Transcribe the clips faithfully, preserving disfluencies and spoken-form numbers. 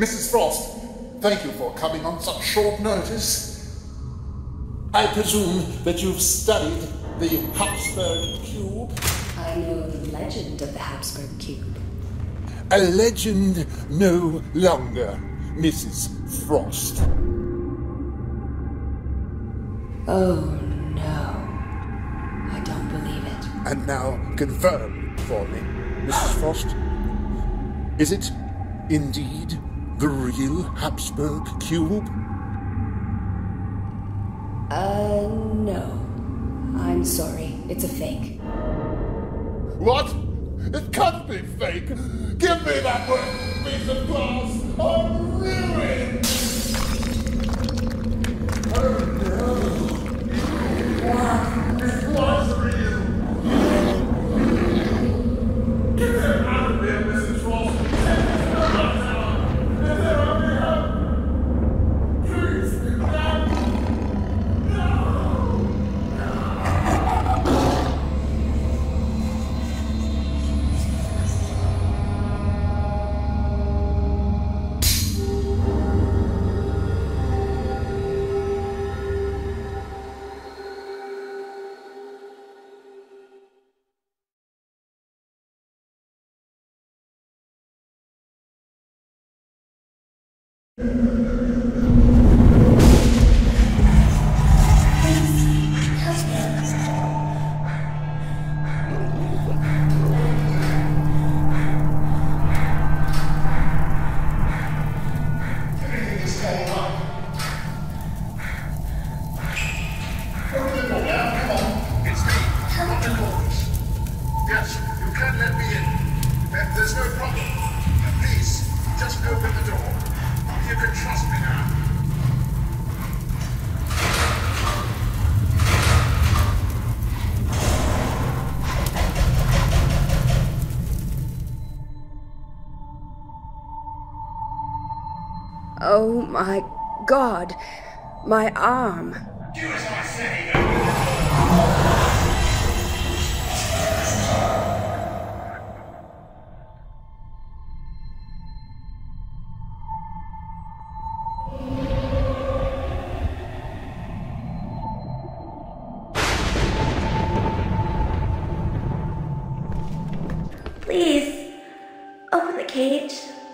Missus Frost, thank you for coming on such short notice. I presume that you've studied the Hapsburg Cube? I know the legend of the Hapsburg Cube. A legend no longer, Missus Frost. Oh, no. I don't believe it. And now confirm for me, Missus Frost. Is it indeed the real Hapsburg Cube? Uh, no. I'm sorry. It's a fake. What? It can't be fake. Give me that one piece of glass. I'm ruined. Oh no. What? It was real. Get him out of here, Missus Frost. Take him to the hotel. Let her only help. Please, no. Yes, you can let me in. There's no problem. Please, just open the door. You can trust me now. Oh my God. My arm. Do as I say. Please, open the cage.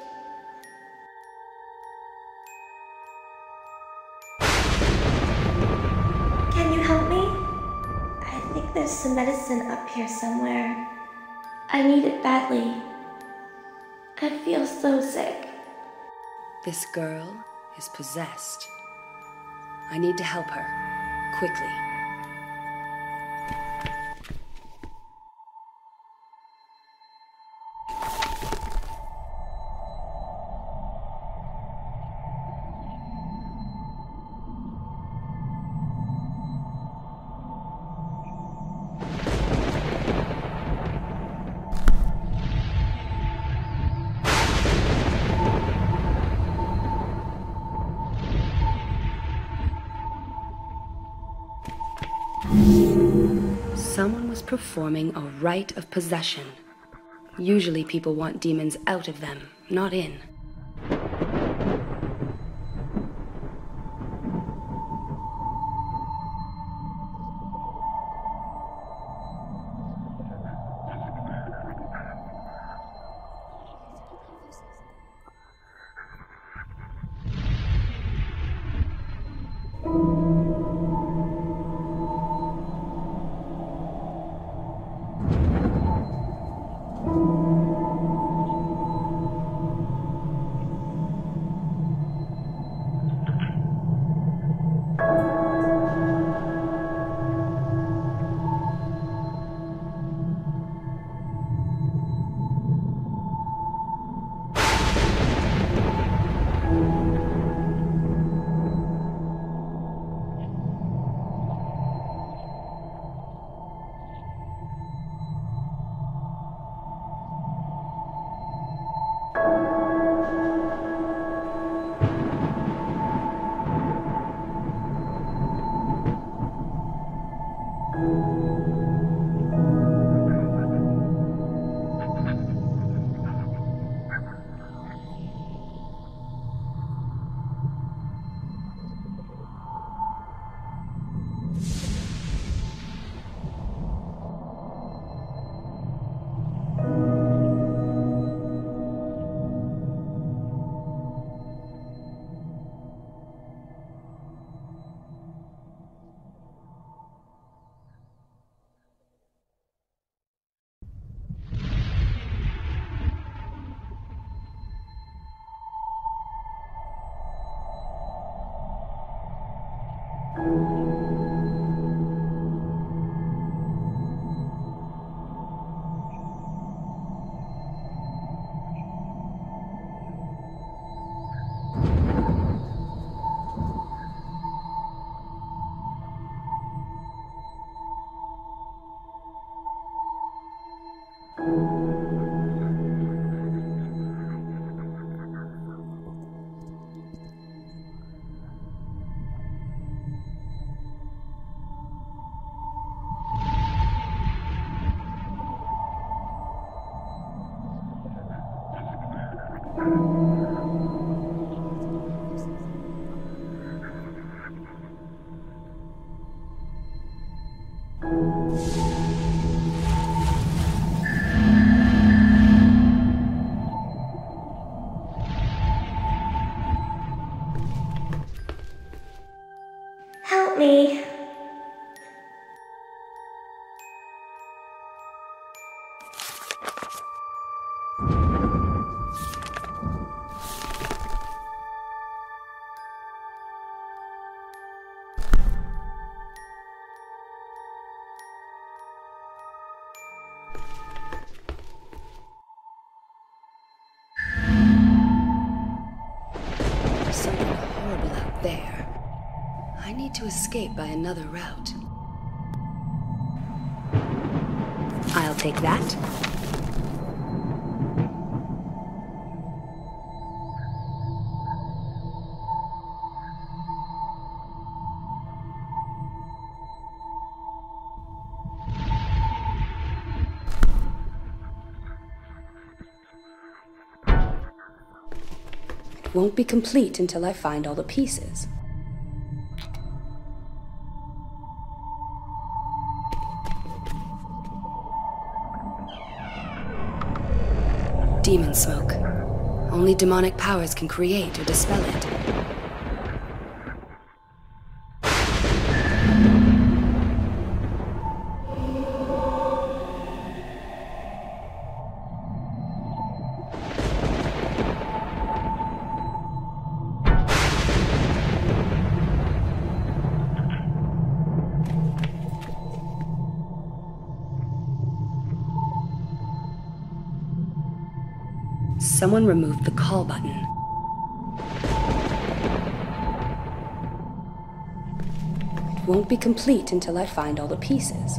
Can you help me? I think there's some medicine up here somewhere. I need it badly. I feel so sick. This girl is possessed. I need to help her. Quickly. Someone was performing a rite of possession. Usually people want demons out of them, not in. Help me. There's something horrible out there. I need to escape by another route. I'll take that. It won't be complete until I find all the pieces. Demon smoke. Only demonic powers can create or dispel it. Someone removed the call button. It won't be complete until I find all the pieces.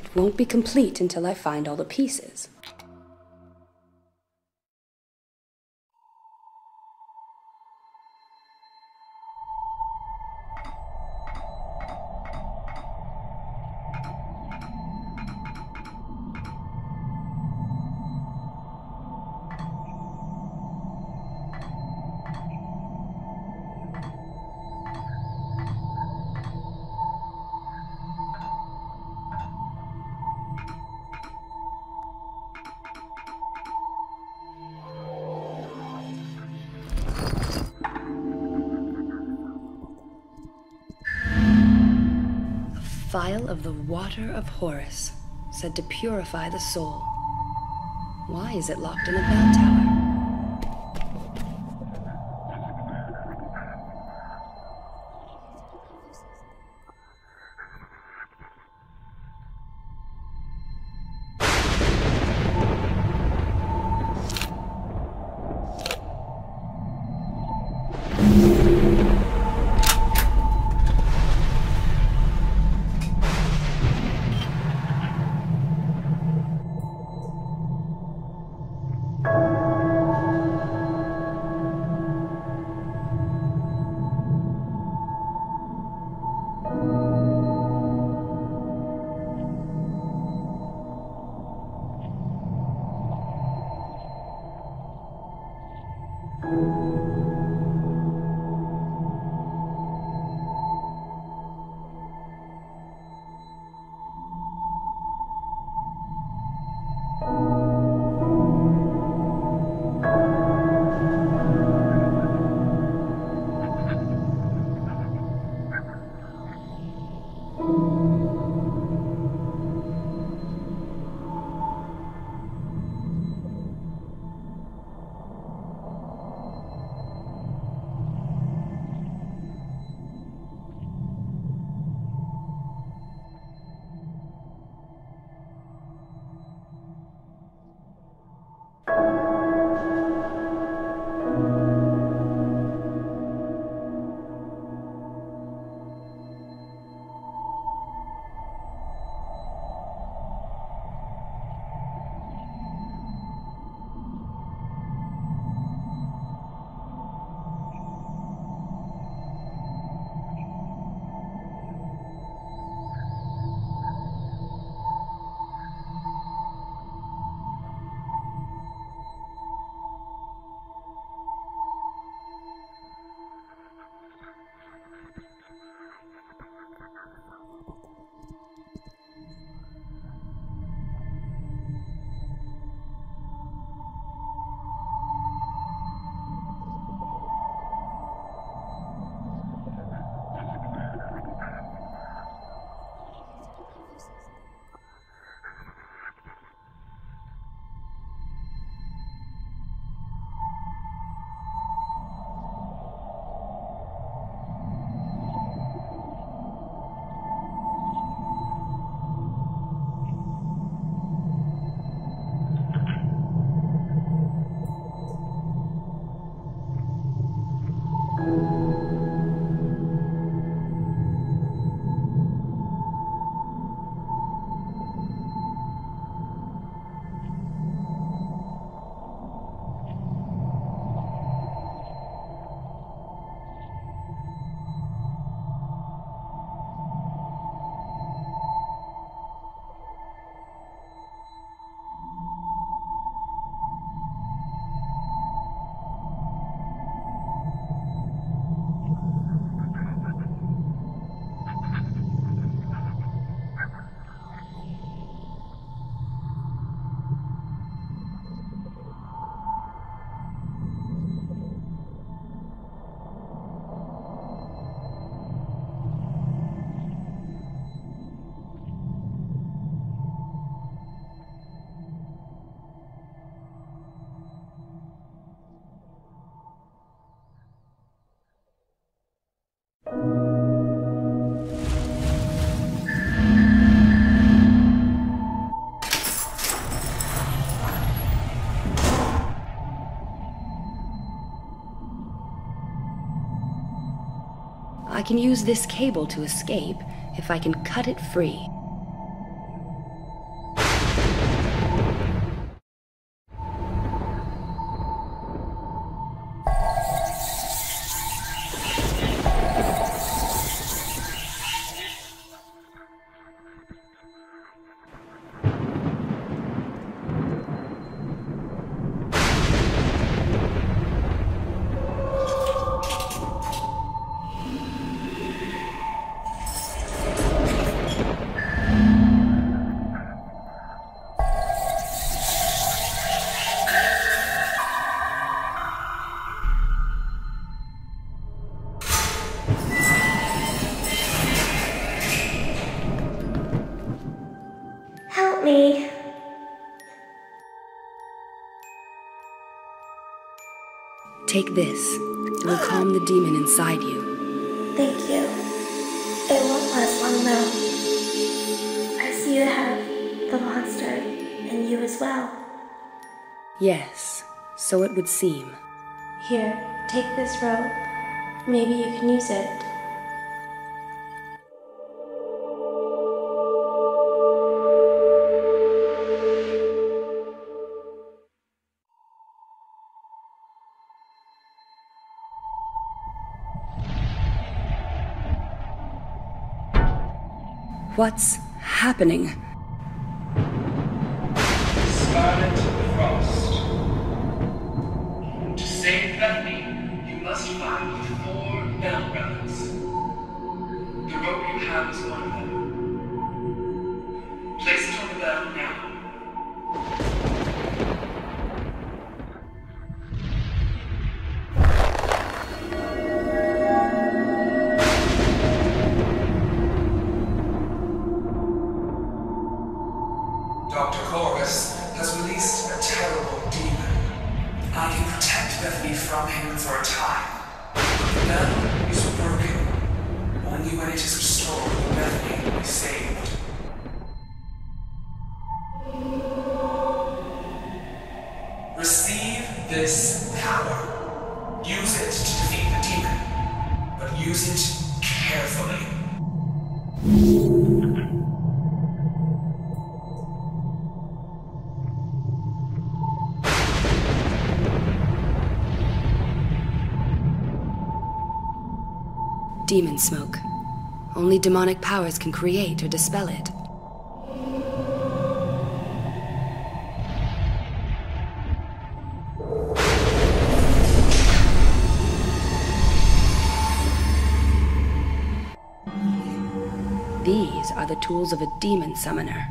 Won't be complete until I find all the pieces. Vial of the water of Horus, said to purify the soul. Why is it locked in a bell tower? I can use this cable to escape if I can cut it free. me. Take this. It will calm the demon inside you. Thank you. It won't last long though. I see you have the monster in you as well. Yes, so it would seem. Here, take this rope. Maybe you can use it. What's happening? Scarlett Frost. To save Bethany, you must find four bell relics. The rope you have is one of them. Place it on the bell now. Doctor Corvis has released a terrible demon. I can protect Bethany from him for a time, but the bell is broken. Only when it is restored will Bethany be saved. Receive this power. Use it to defeat the demon, but use it carefully. Demon smoke. Only demonic powers can create or dispel it. These are the tools of a demon summoner.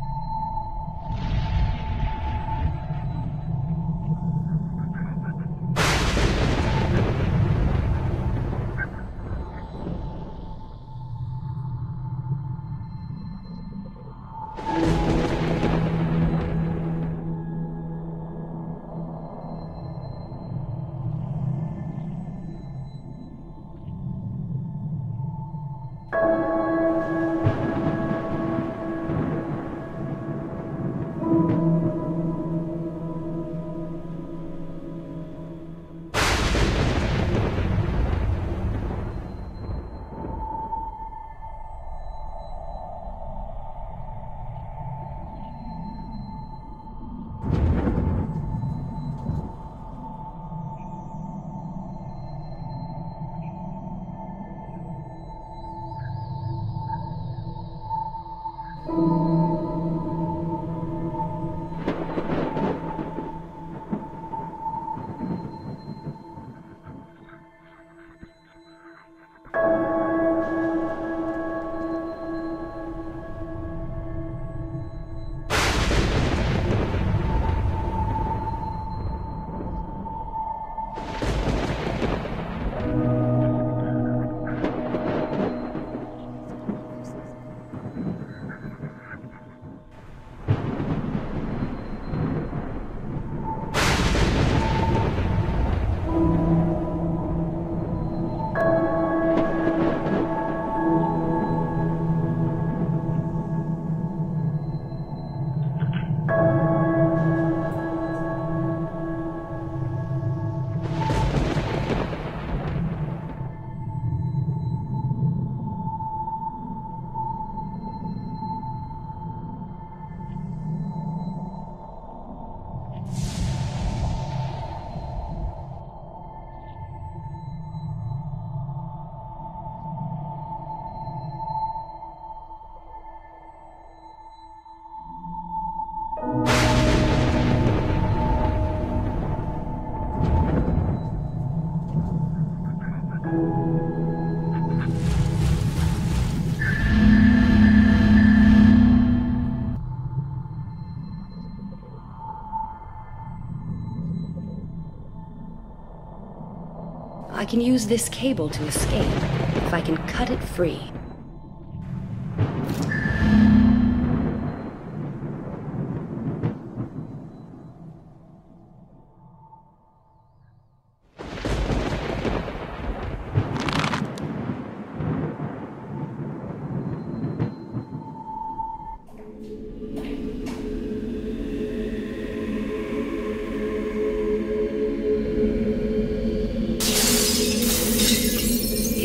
I can use this cable to escape, if I can cut it free.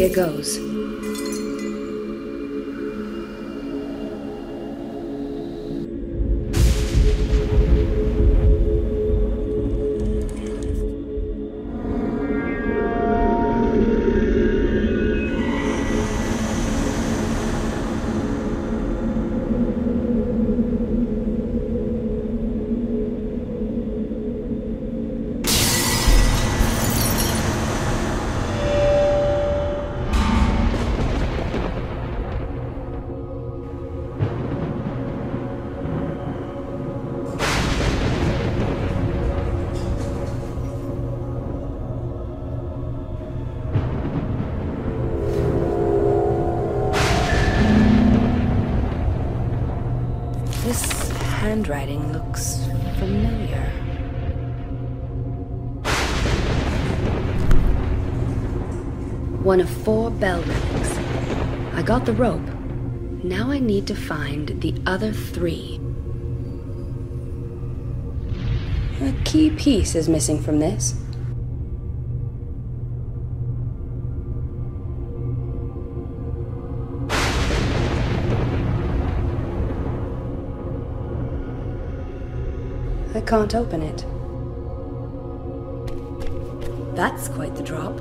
Here goes. Handwriting looks familiar. One of four bell relics. I got the rope. Now I need to find the other three. A key piece is missing from this. I can't open it. That's quite the drop.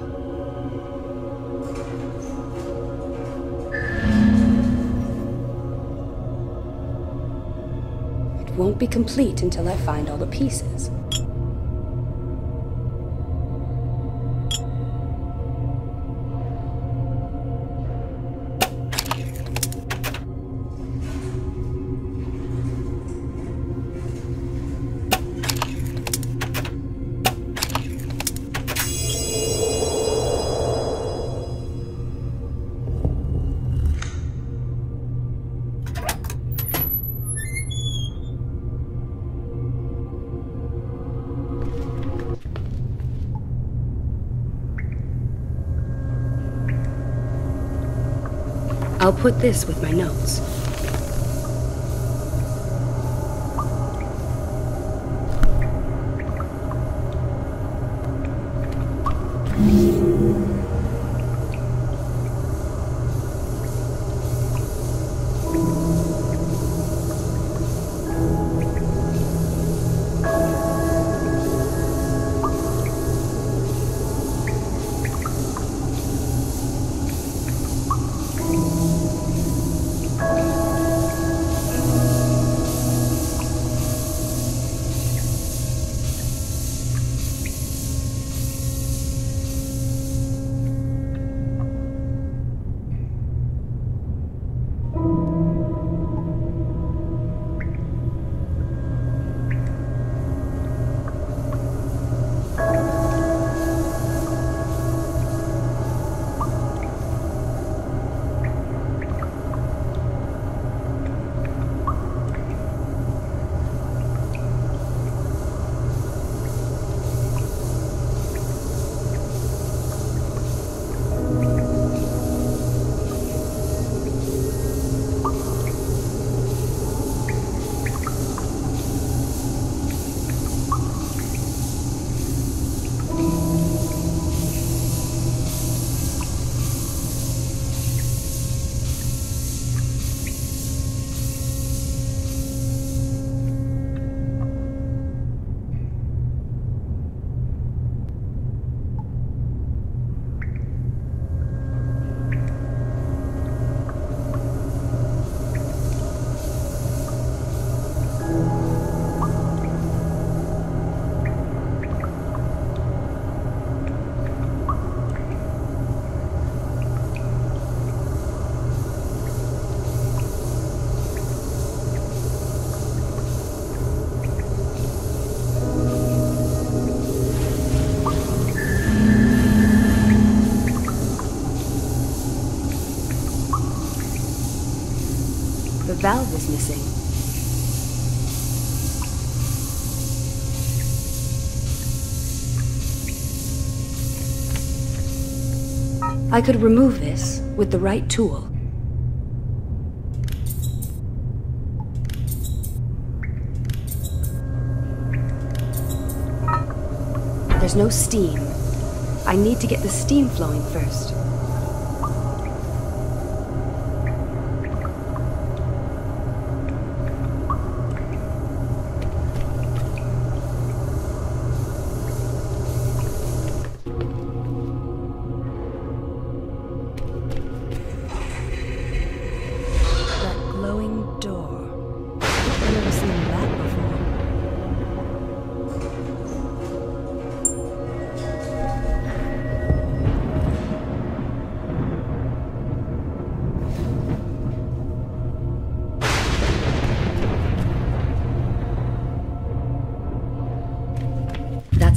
It won't be complete until I find all the pieces. I'll put this with my notes. The valve is missing. I could remove this with the right tool. There's no steam. I need to get the steam flowing first.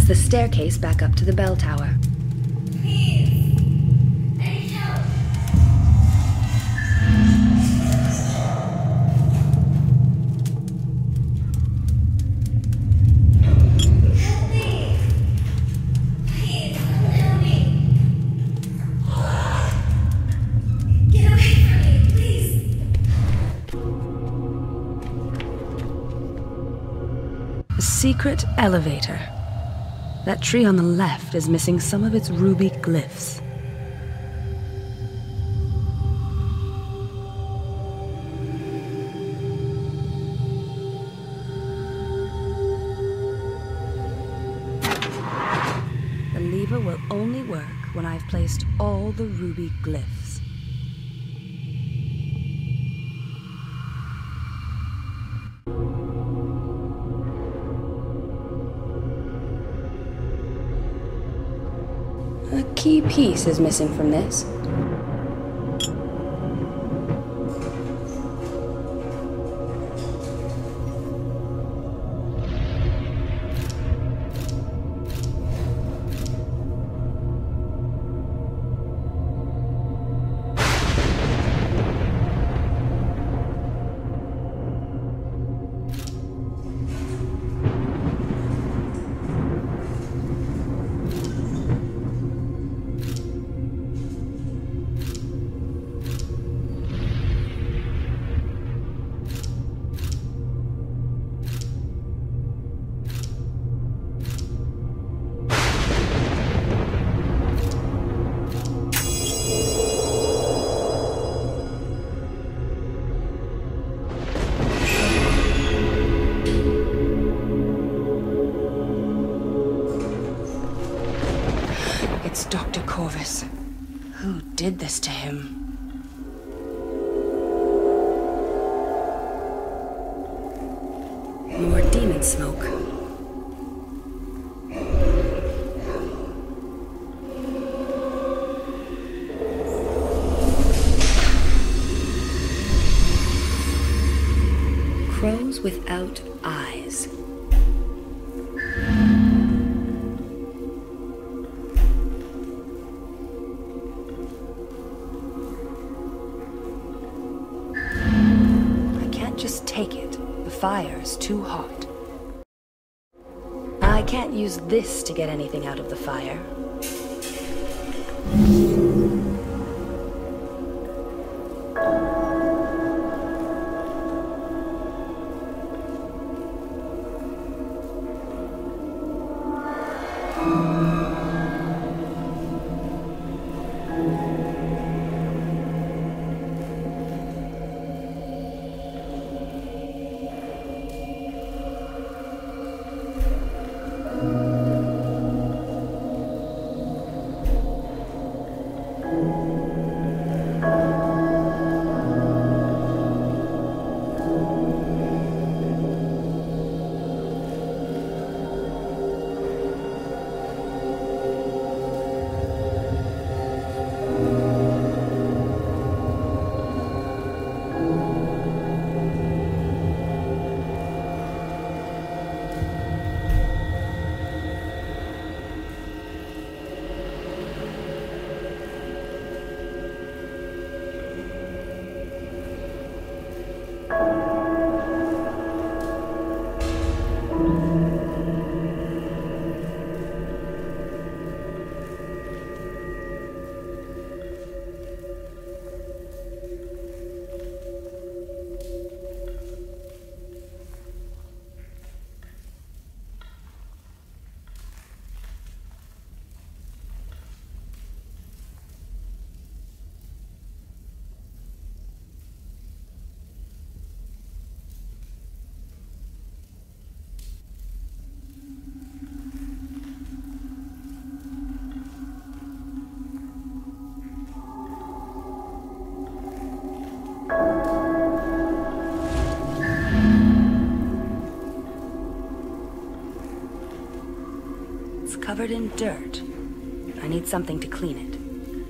the staircase back up to the bell tower. Please. I need help. Help me. Please, come help me. Get away from me, please. A secret elevator. That tree on the left is missing some of its ruby glyphs. The lever will only work when I've placed all the ruby glyphs. A key piece is missing from this. It's Doctor Corvis. Who did this to him? More demon smoke. Crows without eyes. Just take it. The fire's too hot. I can't use this to get anything out of the fire. Covered in dirt. I need something to clean it.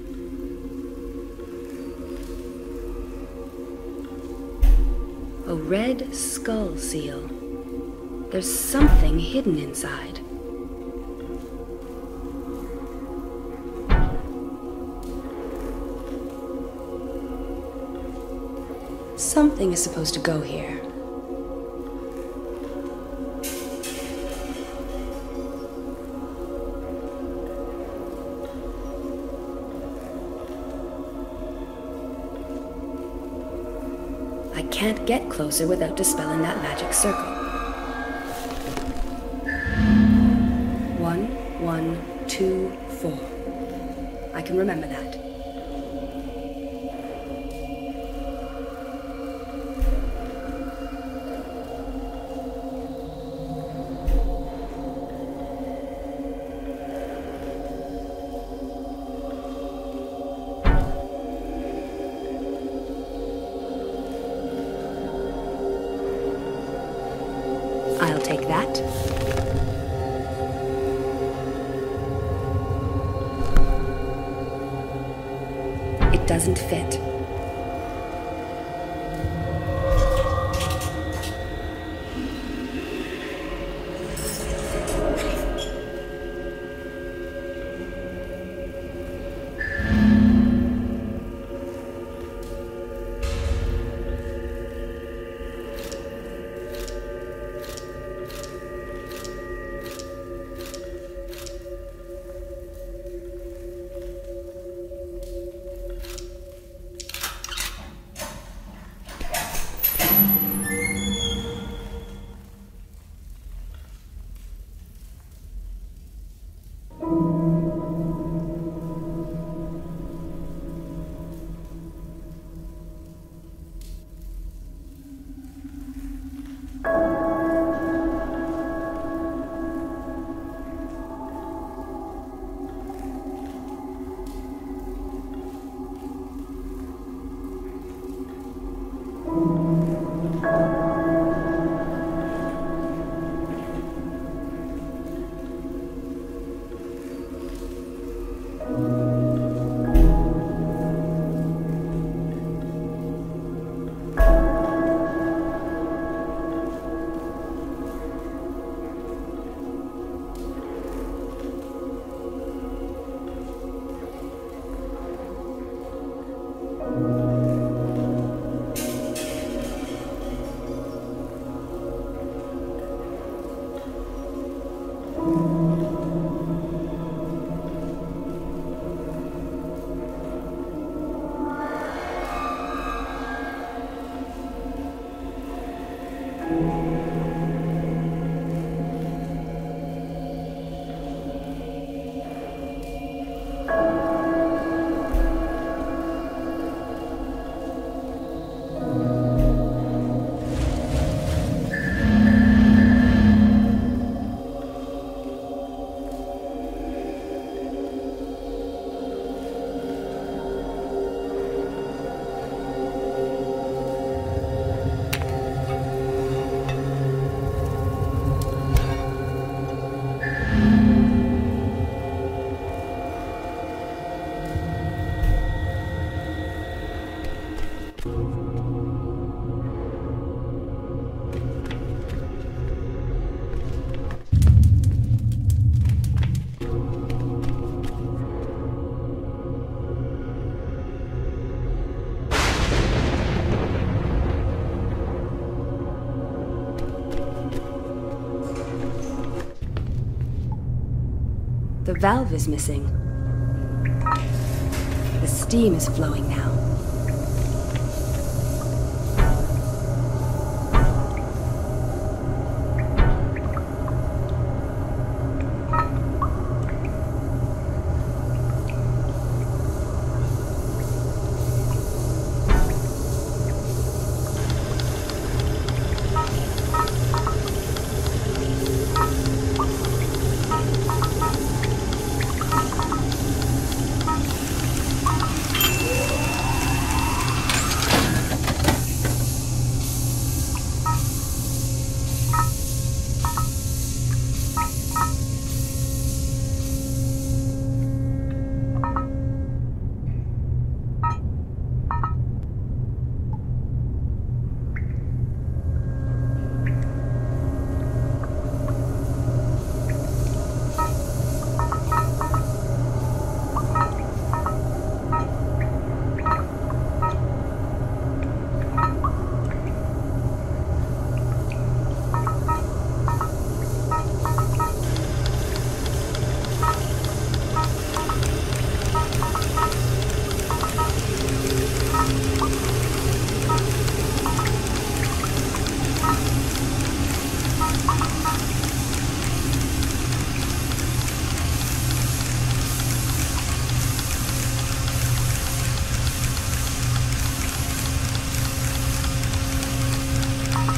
A red skull seal. There's something hidden inside. Something is supposed to go here. I can't get closer without dispelling that magic circle. One, one, two, four. I can remember that. I'll take that. It doesn't fit. The valve is missing. The steam is flowing now.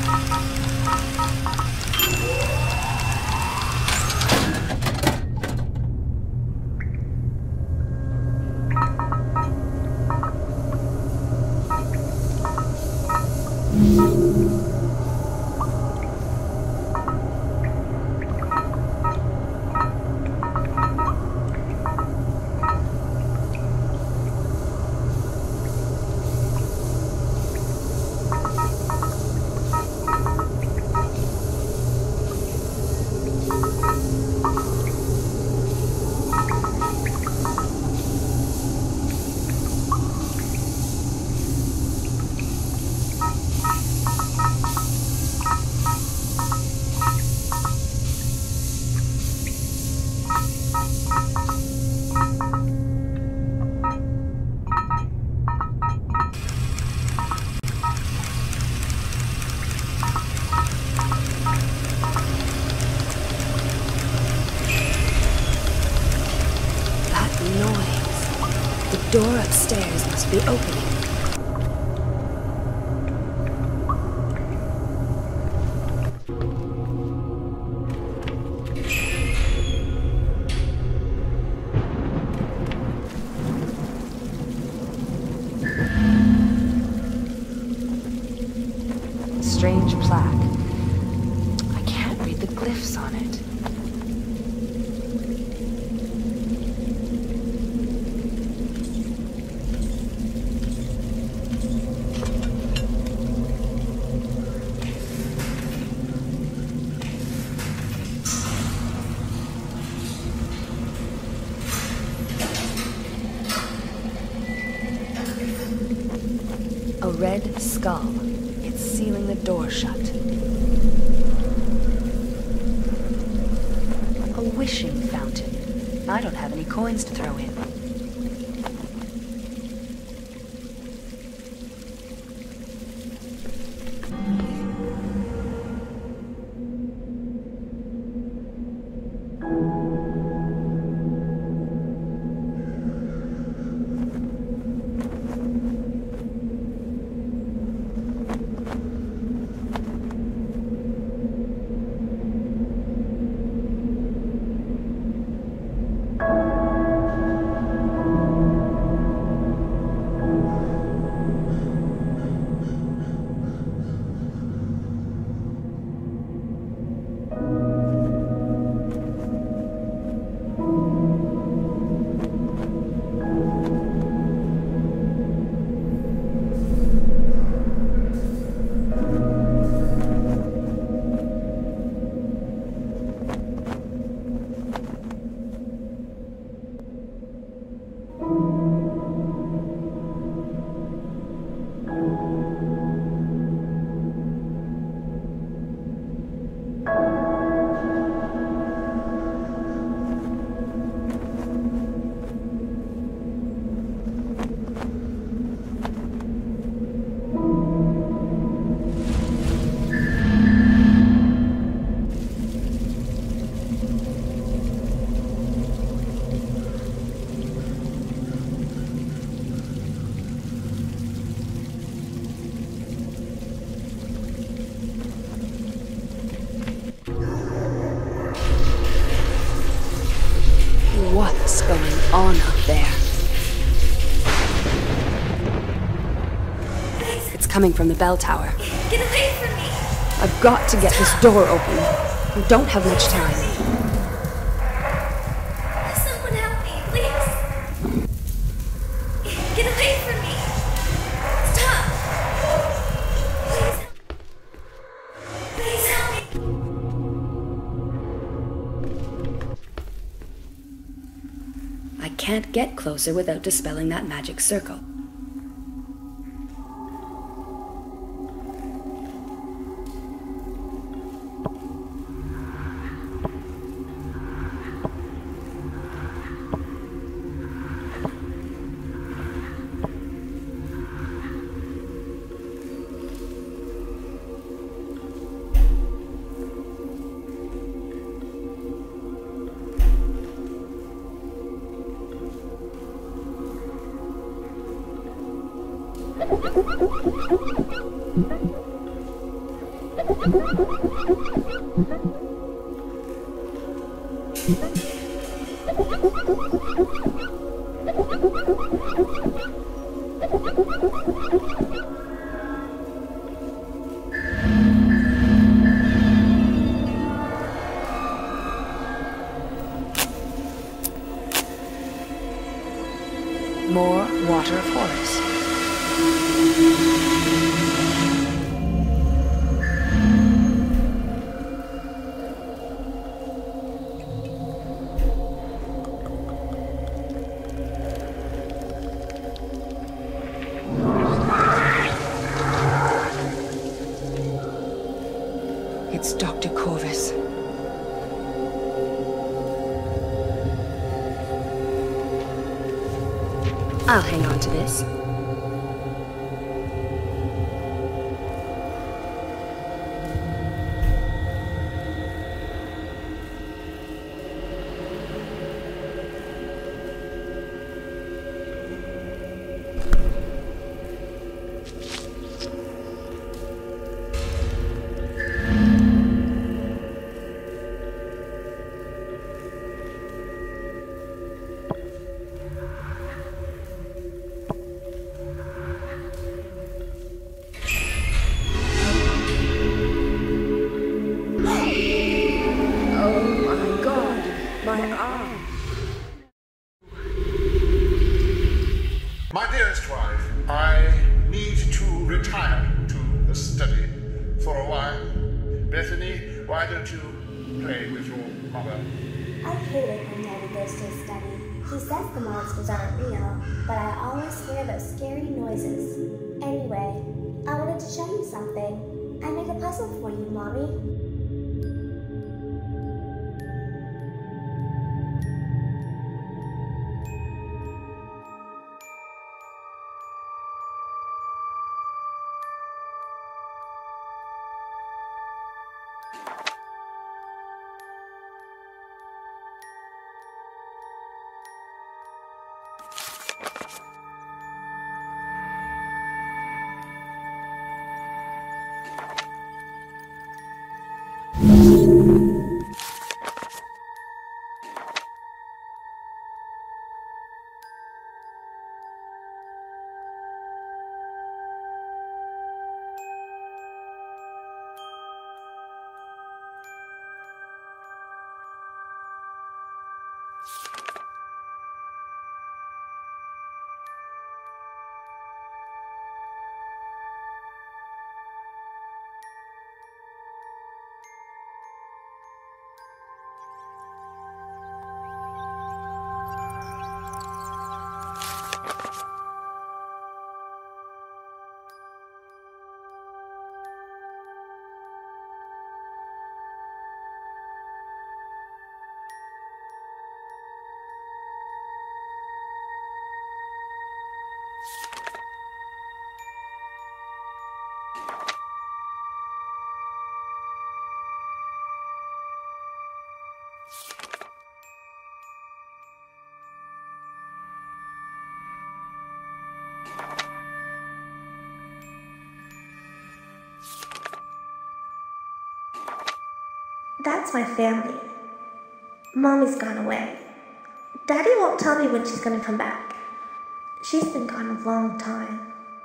The door upstairs must be opening. Strange plaque. I can't read the glyphs on it. A red skull. It's sealing the door shut. A wishing fountain. I don't have any coins to throw in. What's going on up there? It's coming from the bell tower. Get away from me! I've got to get this door open. We don't have much time. Someone help me, please! Get away from me! Stop! Please help me! Please help me! I can't get closer without dispelling that magic circle. More water of Horus. It's Doctor Corvis. I'll hang on to this. My dearest wife, I need to retire to the study for a while. Bethany, why don't you play with your mother? I hate it when Daddy goes to his study. He says the monsters aren't real, but I always hear those scary noises. Anyway, I wanted to show you something. I made a puzzle for you, Mommy. That's my family. Mommy's gone away. Daddy won't tell me when she's gonna come back. She's been gone a long time.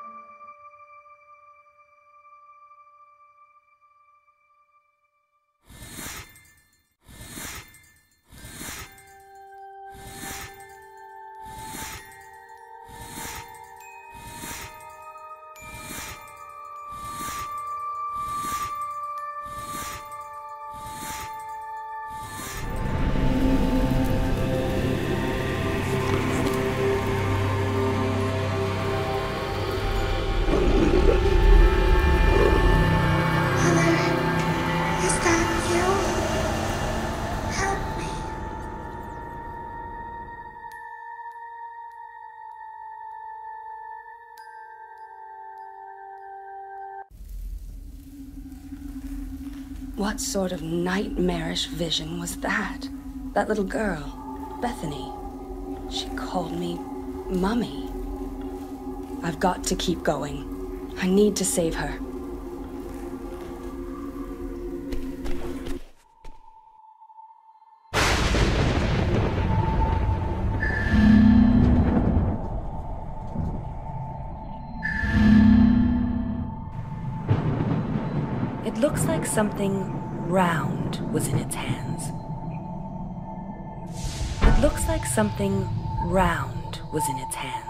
What sort of nightmarish vision was that? That little girl, Bethany. She called me Mummy. I've got to keep going. I need to save her. It looks like something round was in its hands. It looks like something round was in its hands.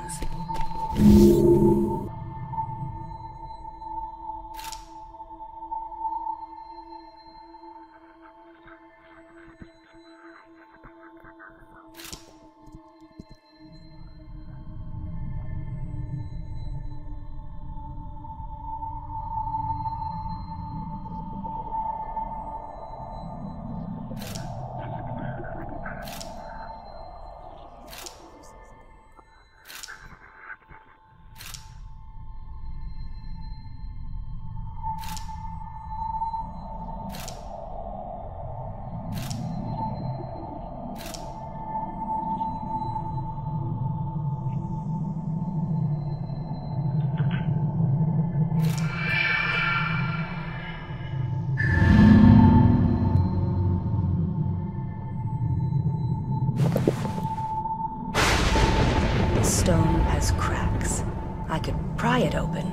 Stone has cracks. I could pry it open.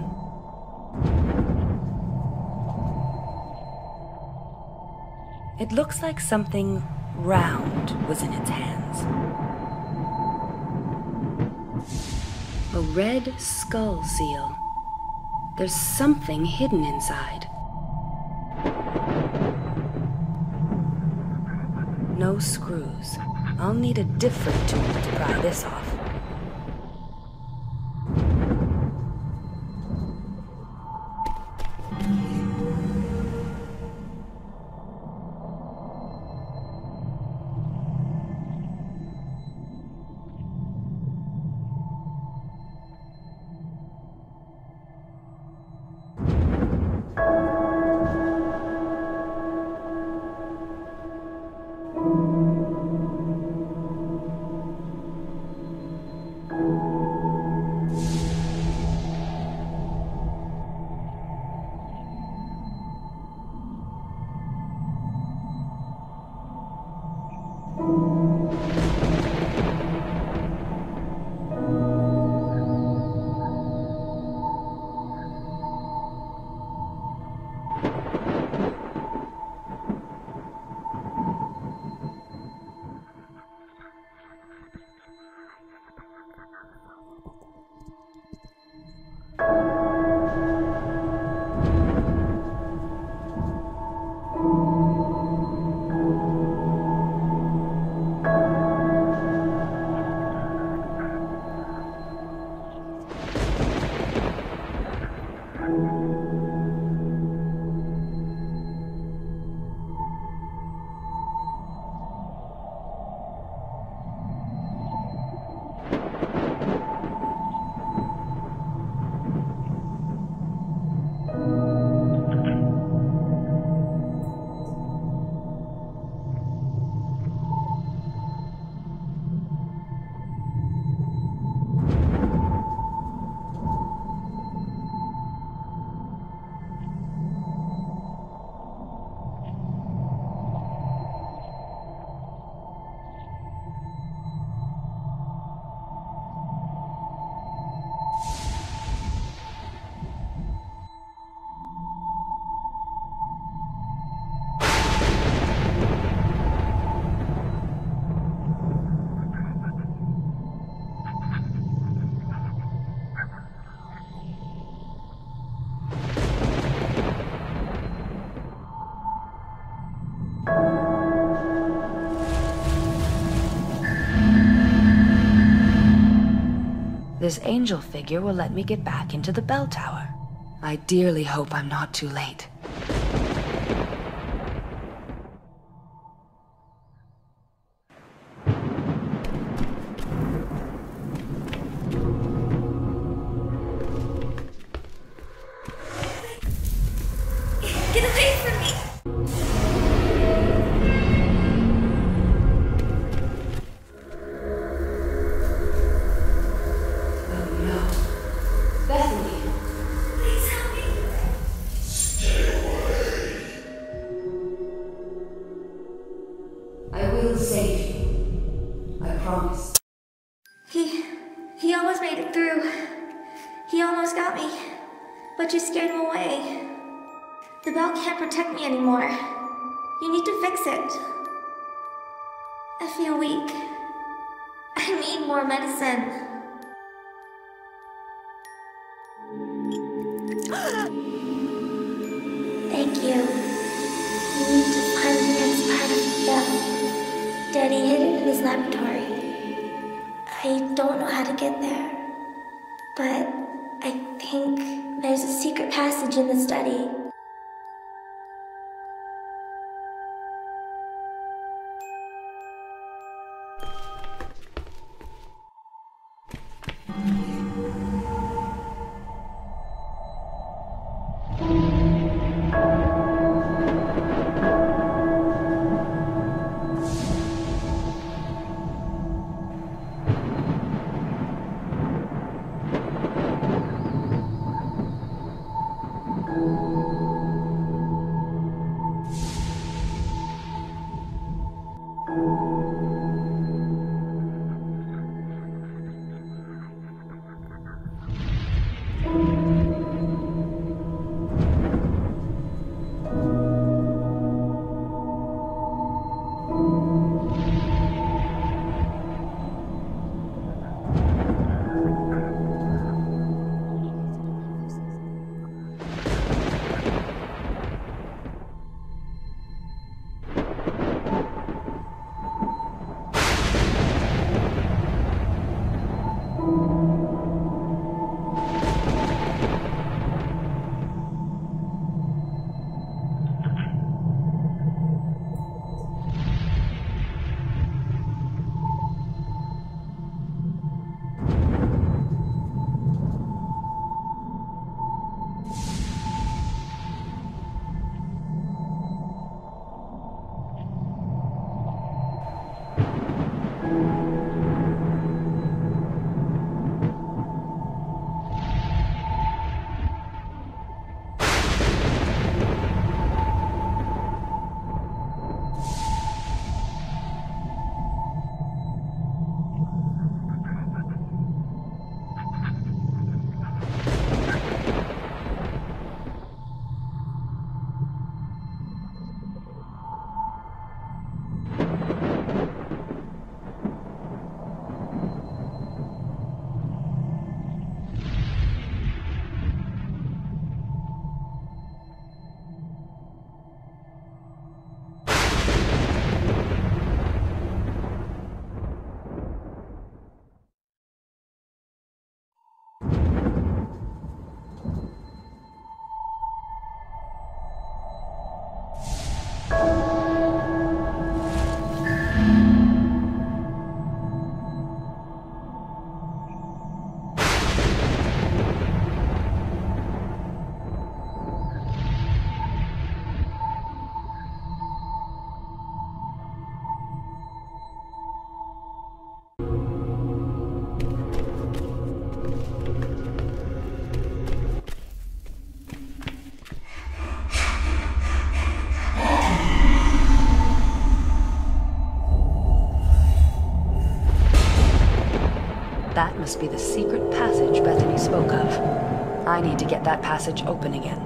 It looks like something round was in its hands. A red skull seal. There's something hidden inside. No screws. I'll need a different tool to pry this off. This angel figure will let me get back into the bell tower. I dearly hope I'm not too late. Get away from me! The bell spell can't protect me anymore. You need to fix it. I feel weak. I need more medicine. Thank you. You need to find the next part of the bell. Daddy hid it in his laboratory. I don't know how to get there, but I think there's a secret passage in the study. That must be the secret passage Bethany spoke of. I need to get that passage open again.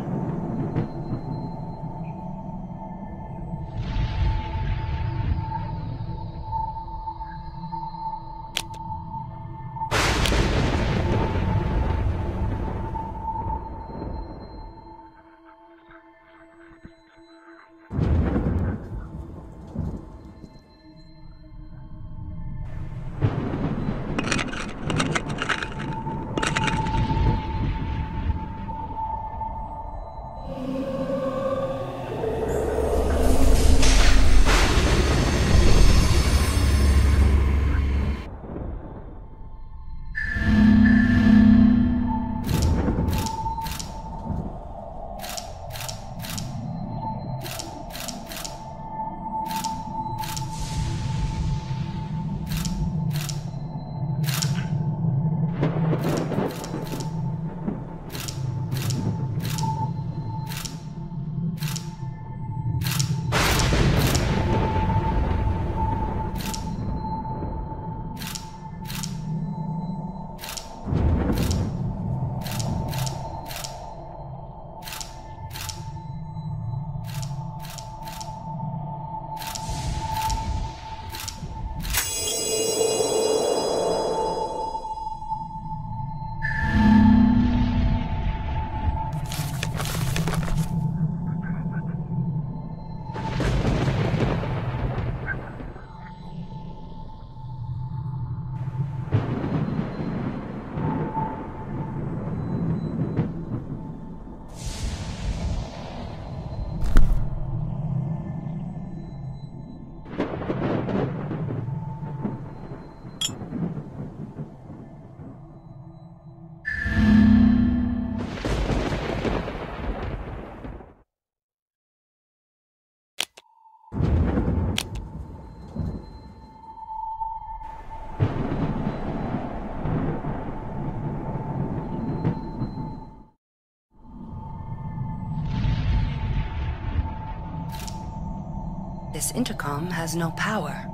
This intercom has no power.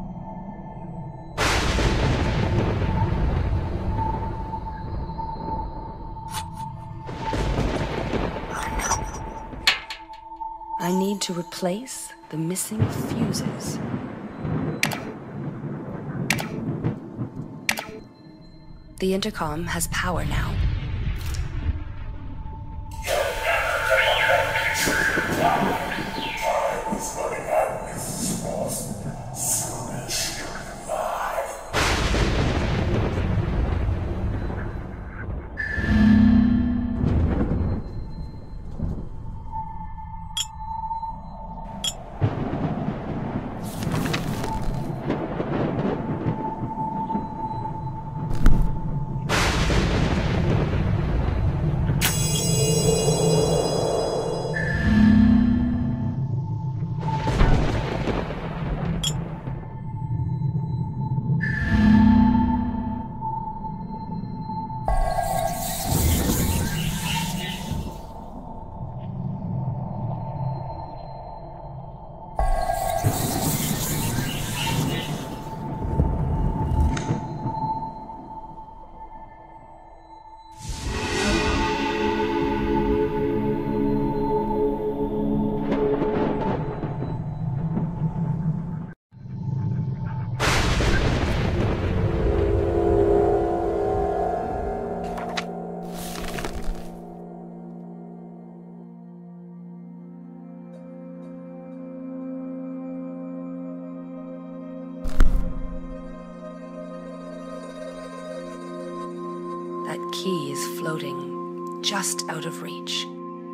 I need to replace the missing fuses. The intercom has power now. That key is floating just out of reach.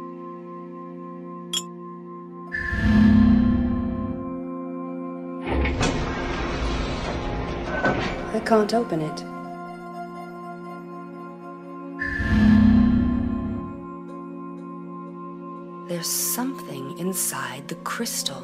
I can't open it. There's something inside the crystal.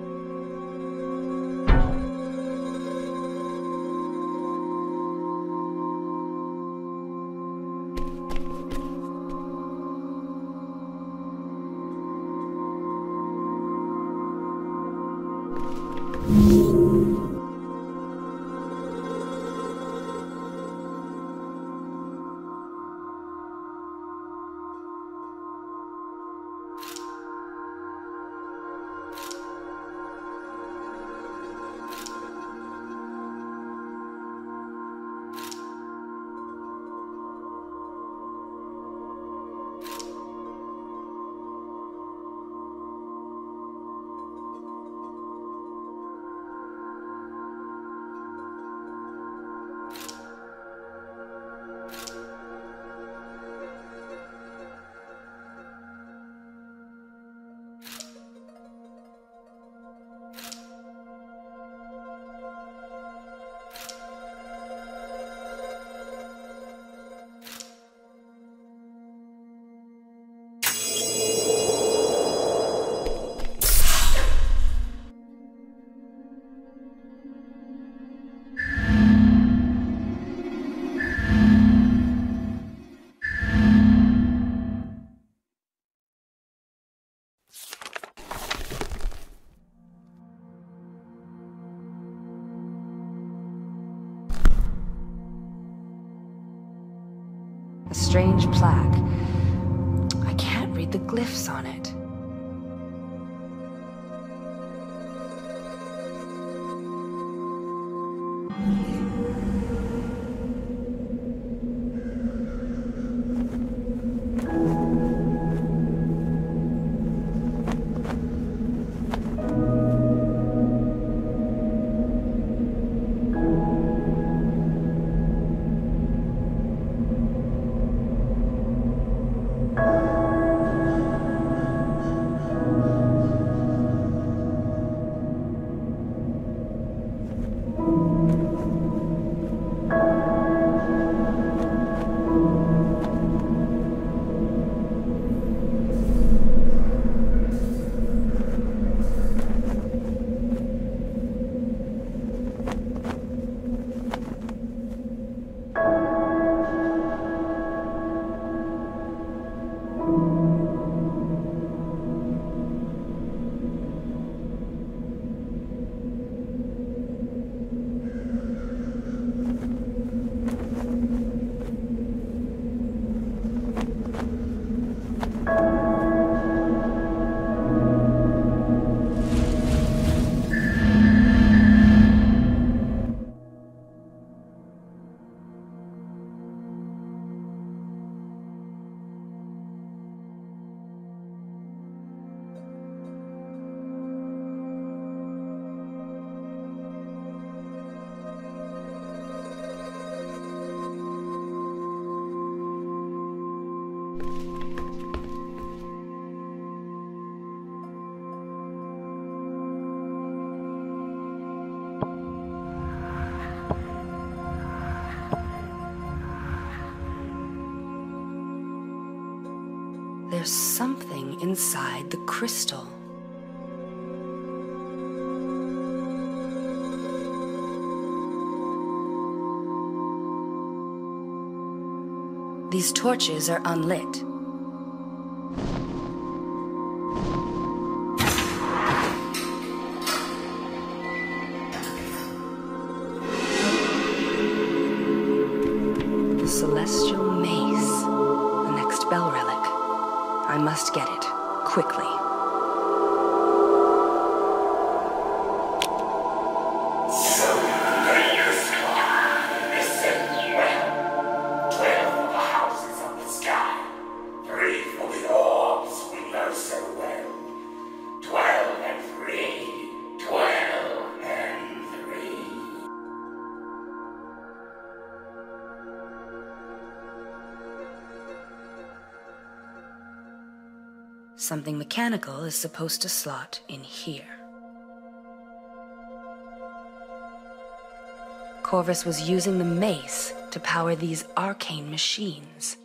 A strange plaque. I can't read the glyphs on it. something inside the crystal. These torches are unlit. The celestial mace. The next bell relic. I must get it, quickly. Something mechanical is supposed to slot in here. Corvis was using the mace to power these arcane machines.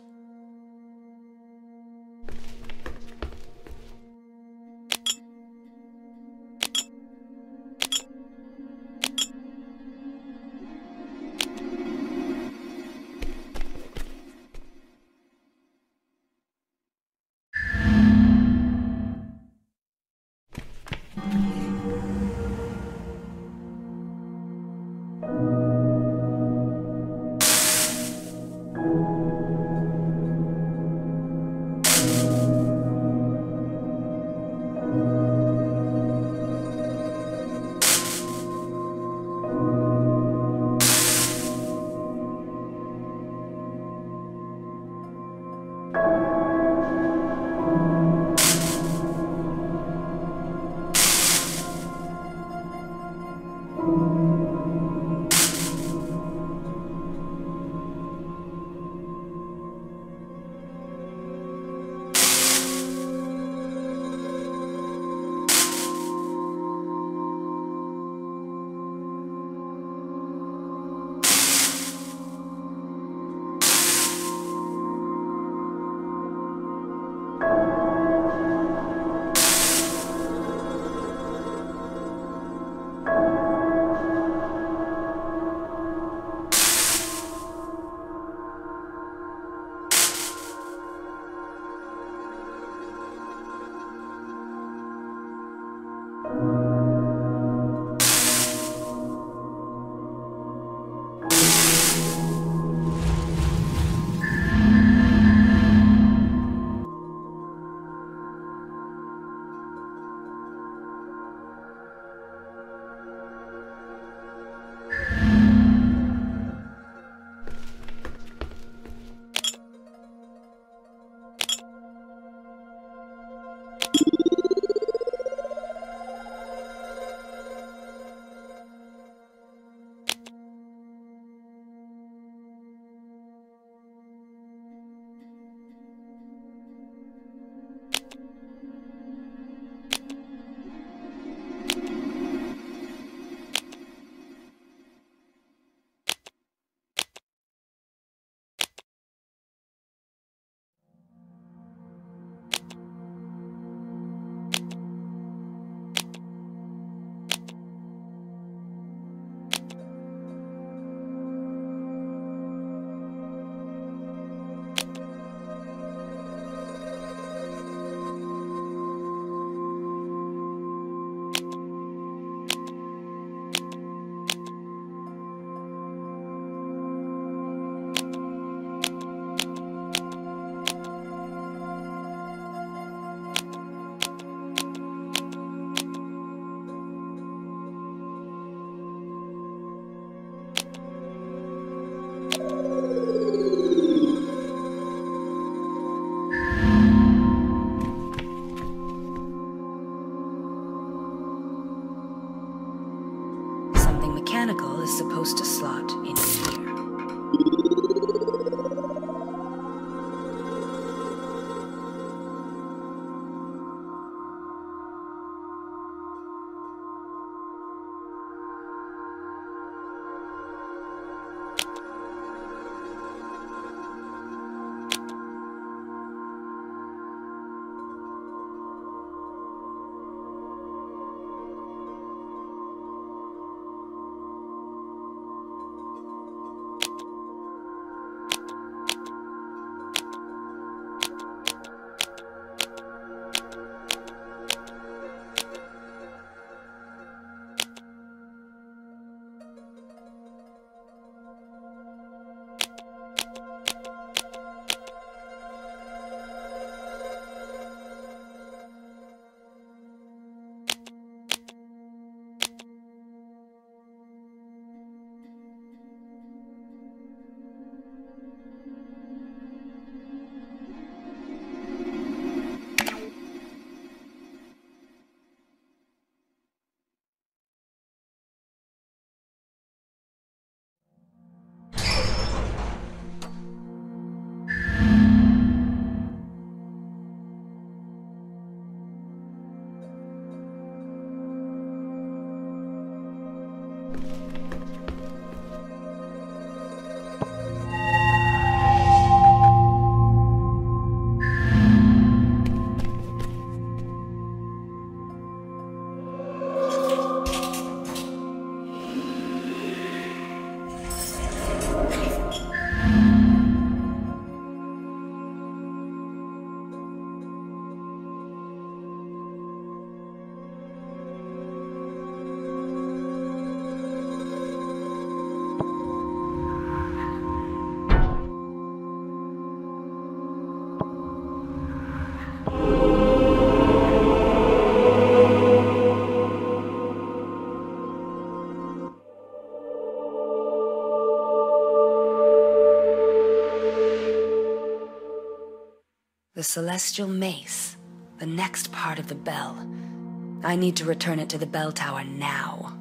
Is supposed to slot in here. The celestial mace. The next part of the bell. I need to return it to the bell tower now.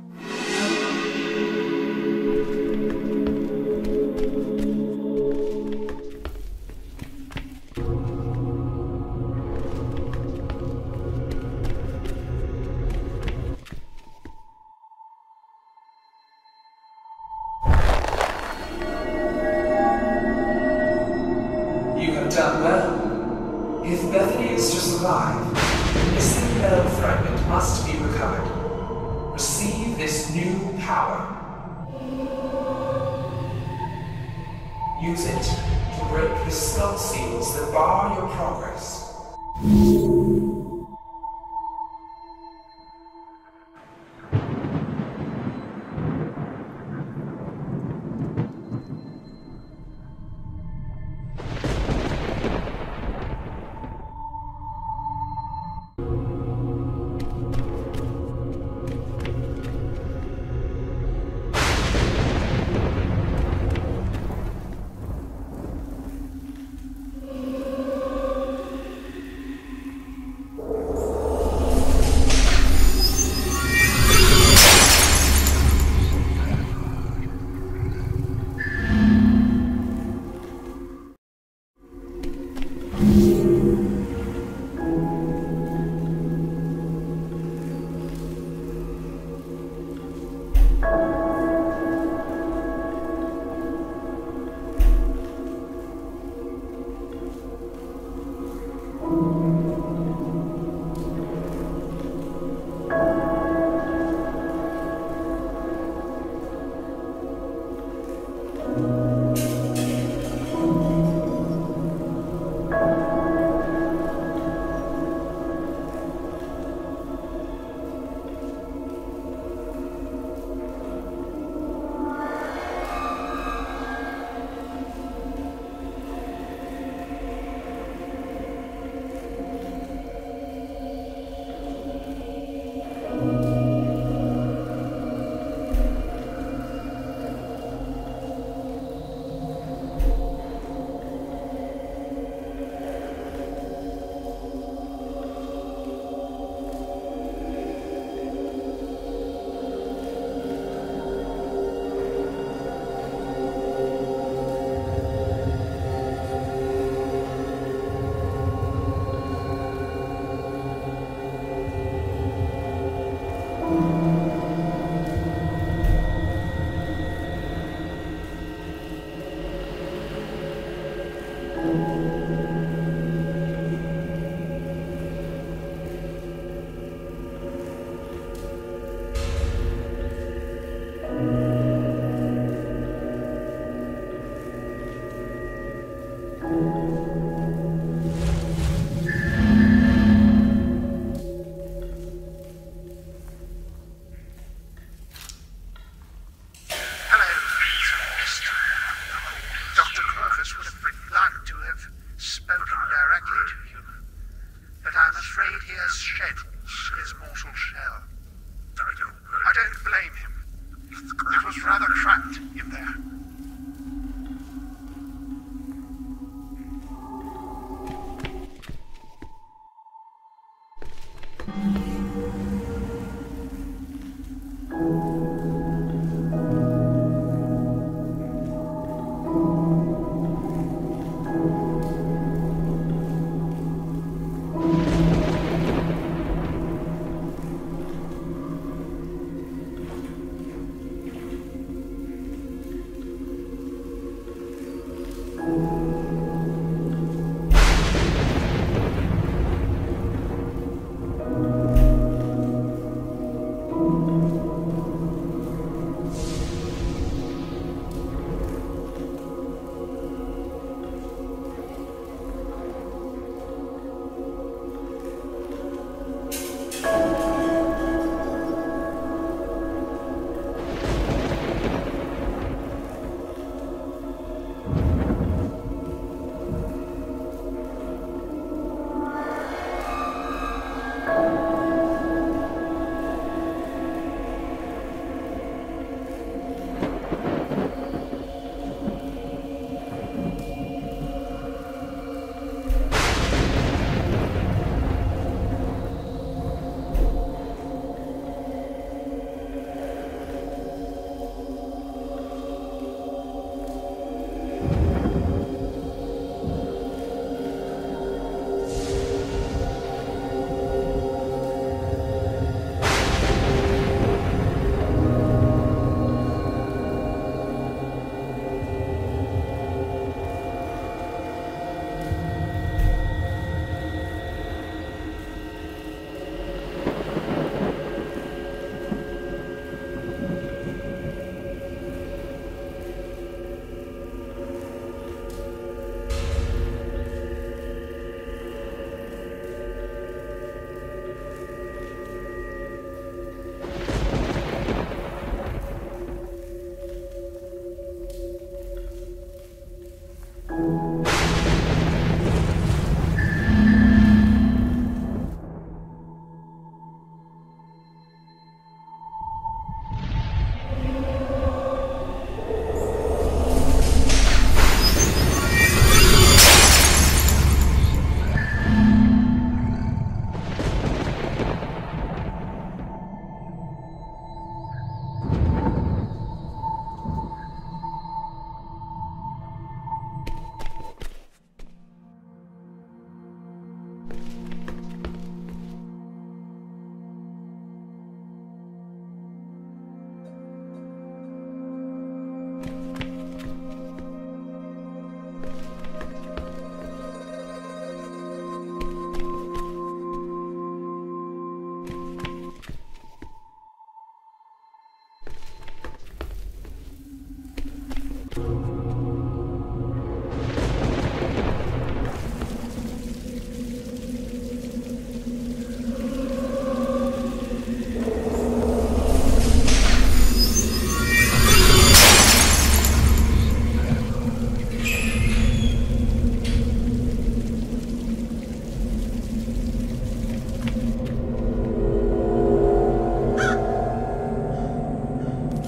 You have done well. If Bethany is to survive, the missing bell fragment must be recovered. Receive this new power. Use it to break the skull seals that bar your progress.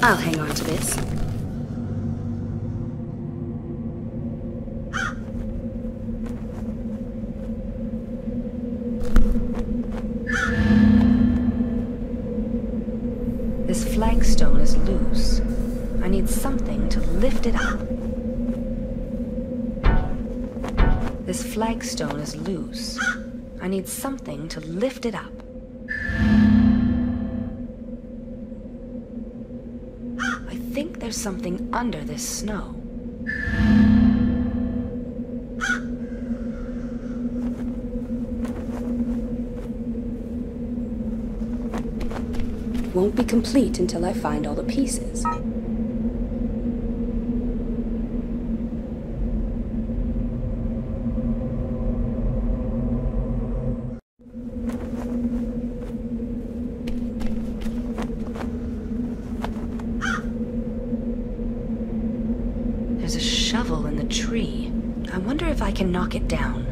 I'll hang on to this. This flagstone is loose. I need something to lift it up. This flagstone is loose. I need something to lift it up. I think there's something under this snow. Won't be complete until I find all the pieces. There's a shovel in the tree. I wonder if I can knock it down.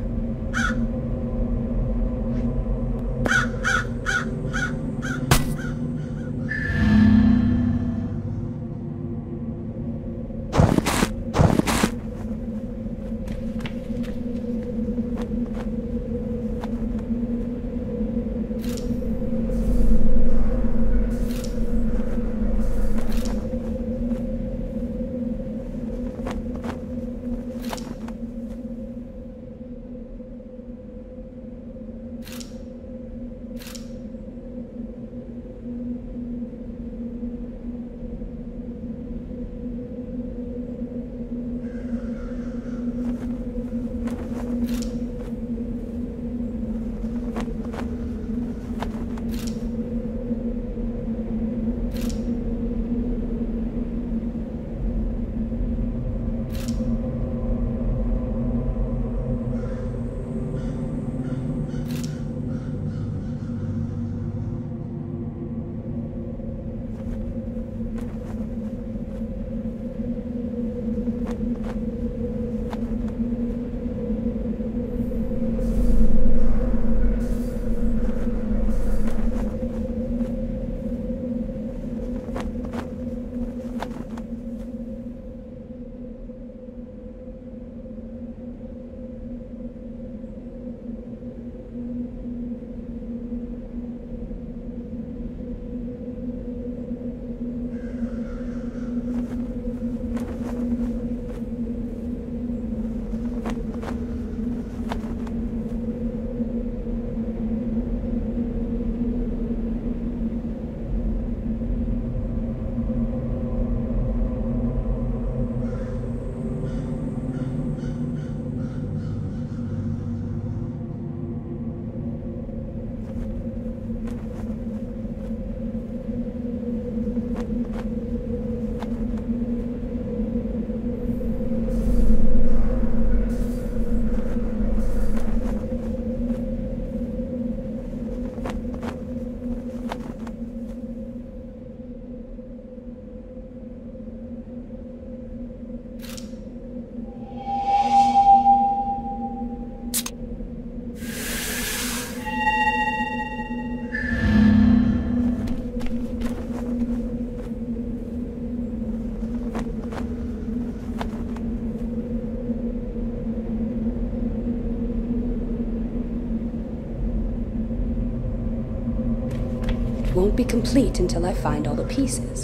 Won't be complete until I find all the pieces.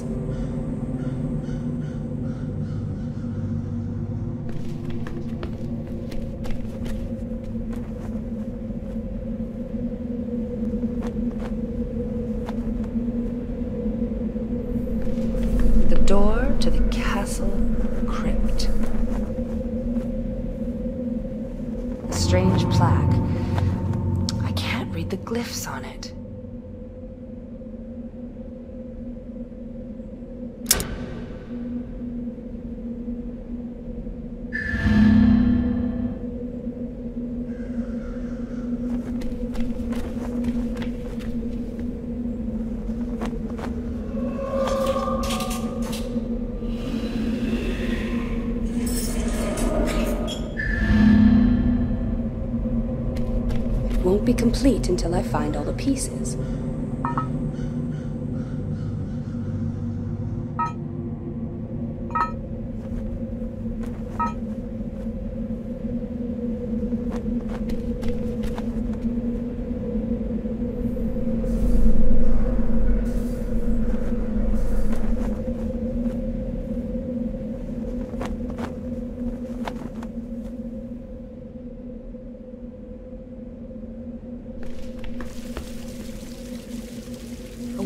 The door to the castle crypt. A strange plaque. I can't read the glyphs on it. Won't be complete until I find all the pieces.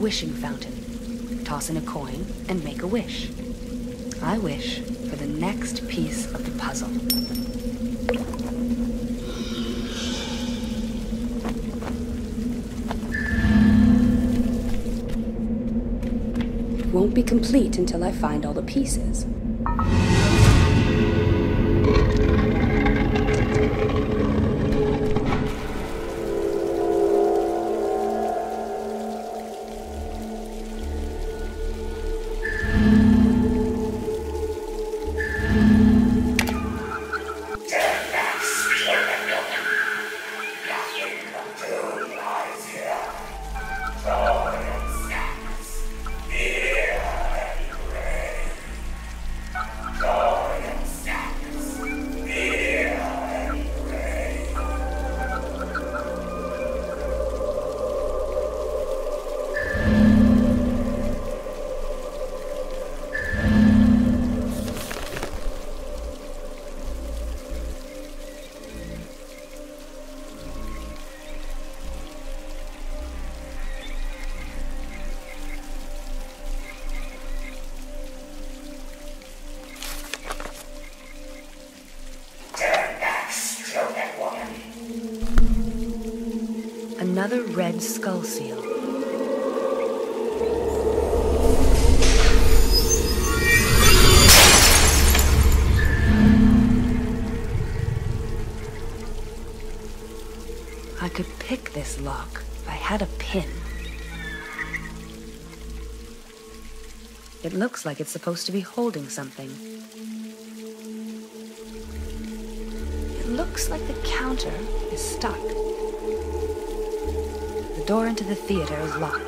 wishing fountain. Toss in a coin and make a wish. I wish for the next piece of the puzzle. Won't be complete until I find all the pieces. Another red skull seal. I could pick this lock if I had a pin. It looks like it's supposed to be holding something. It looks like the counter is stuck. The door into the theater is locked.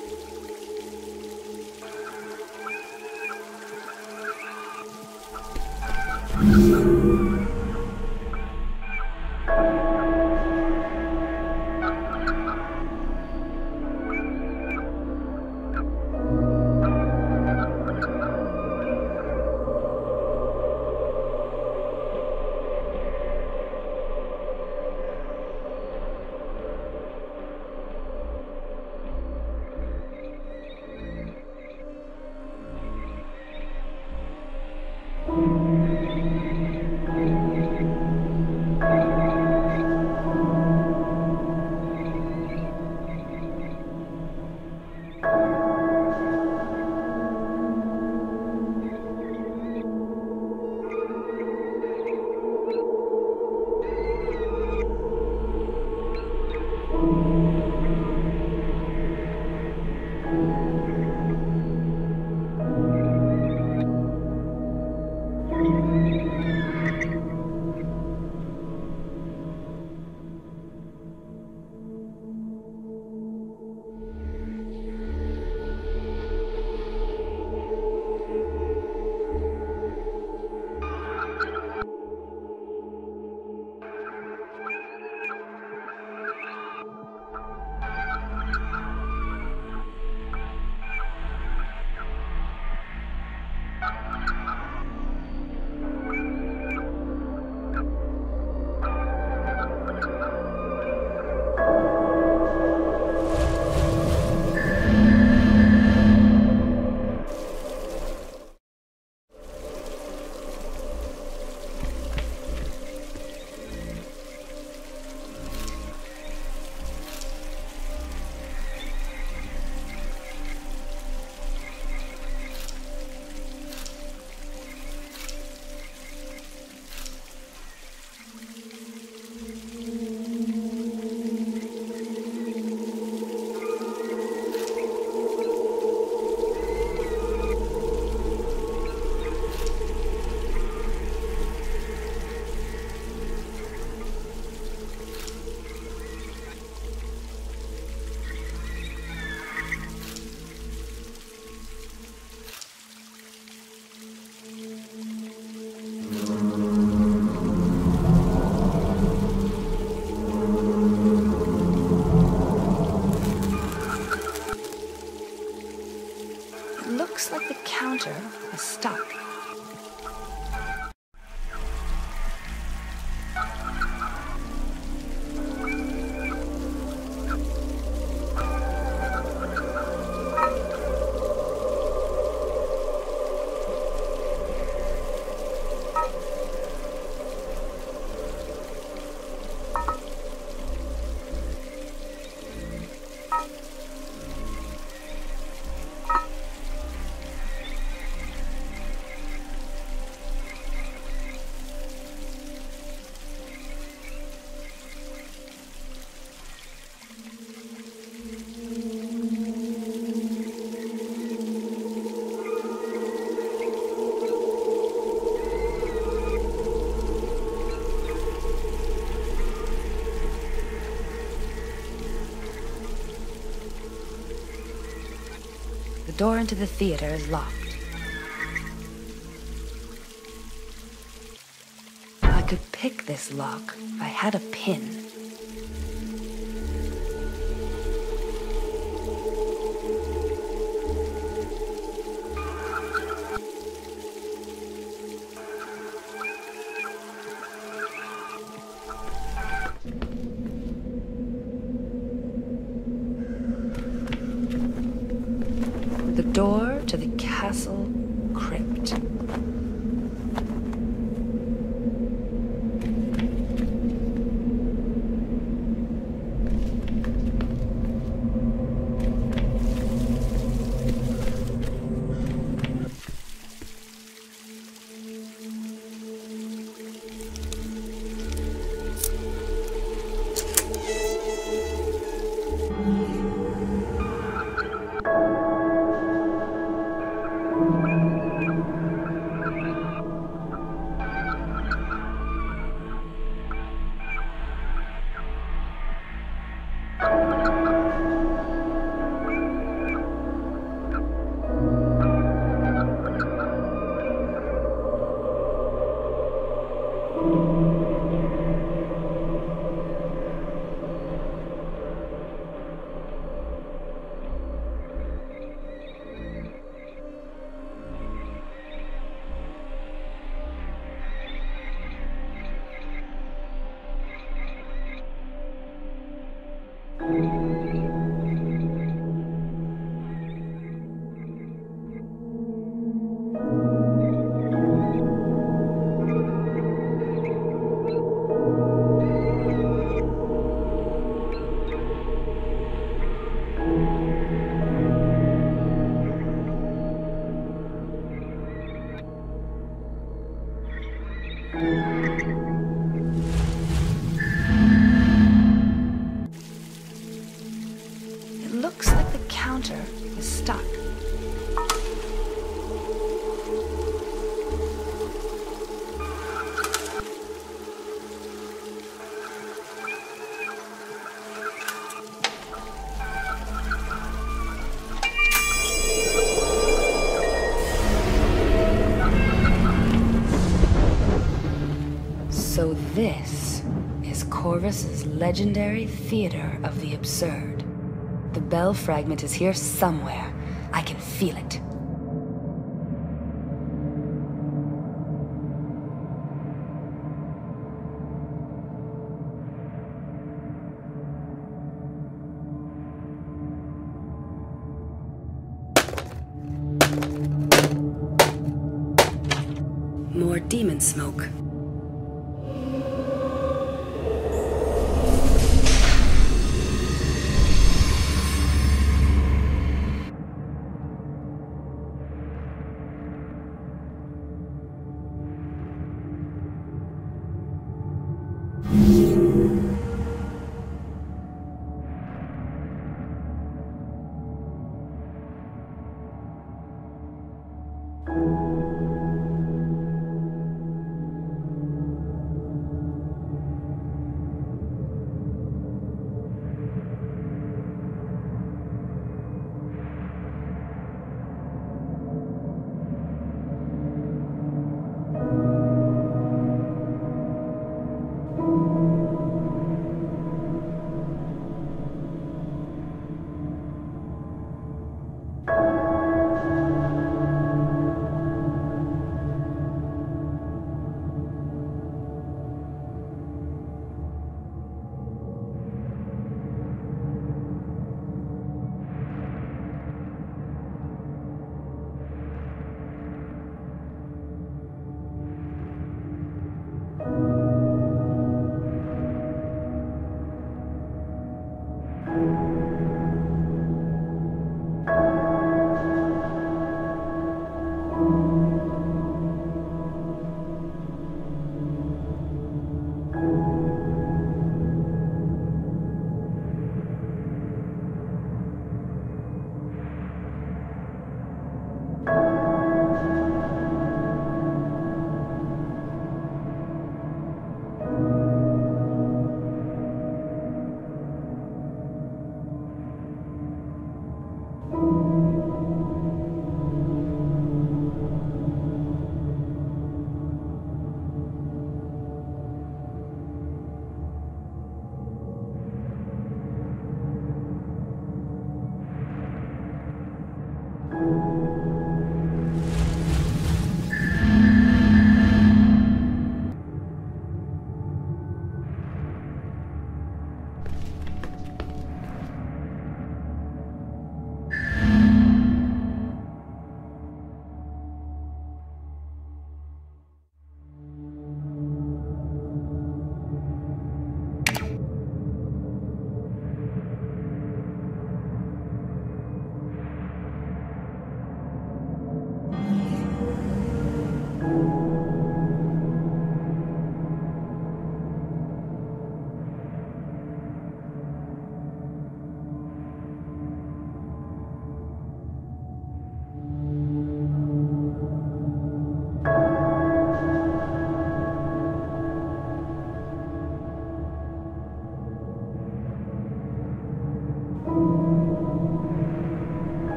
Looks like the counter is stuck. The door into the theater is locked. I could pick this lock if I had a pin. The door to the castle crypt. It looks like the counter is stuck. So this is Corvis's legendary theater of the absurd. The bell fragment is here somewhere. I can feel it. More demon smoke.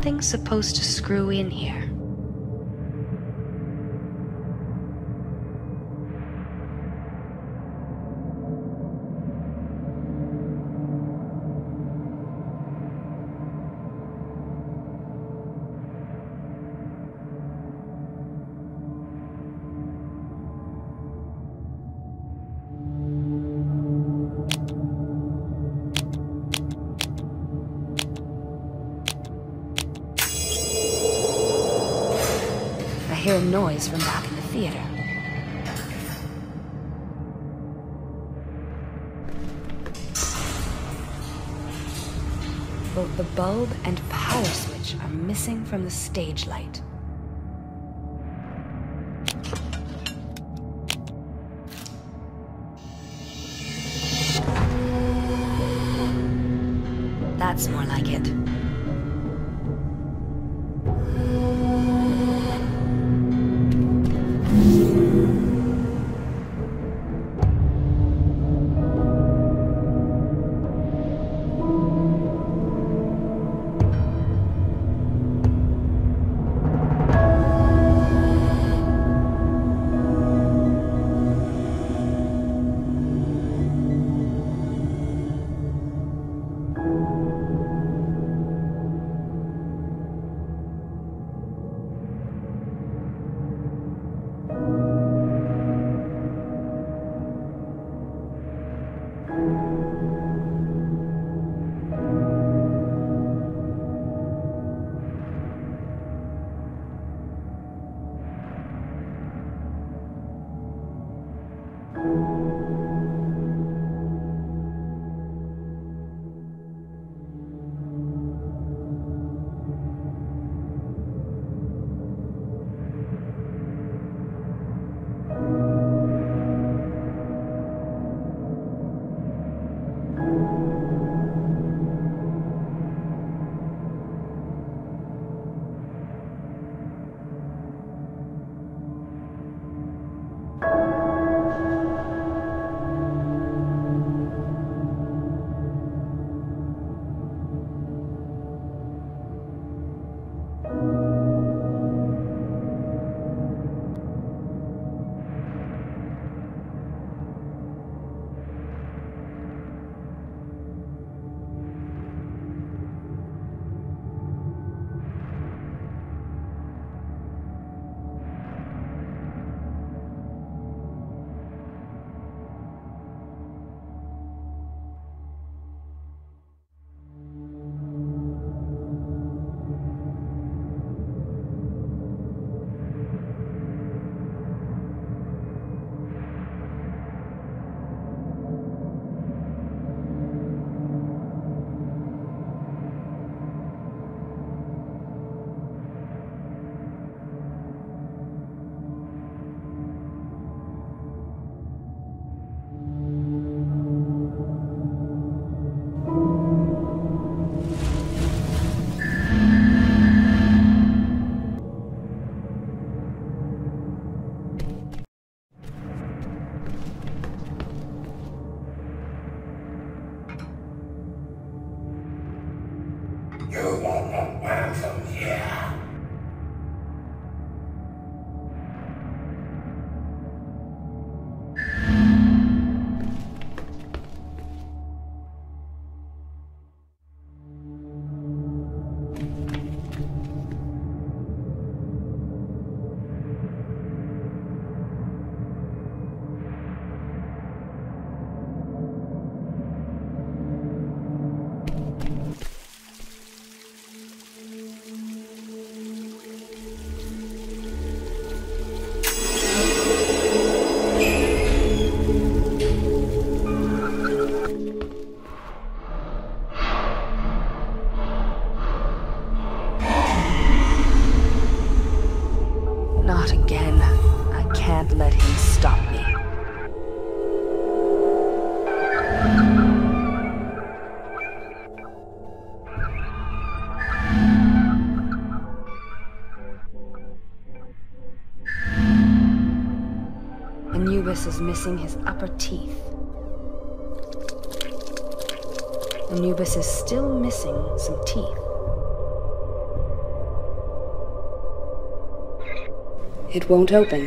something supposed to screw in here? I hear a noise from back in the theater. Both the bulb and power switch are missing from the stage light. That's more like it. Anubis is missing his upper teeth. Anubis is still missing some teeth. It won't open.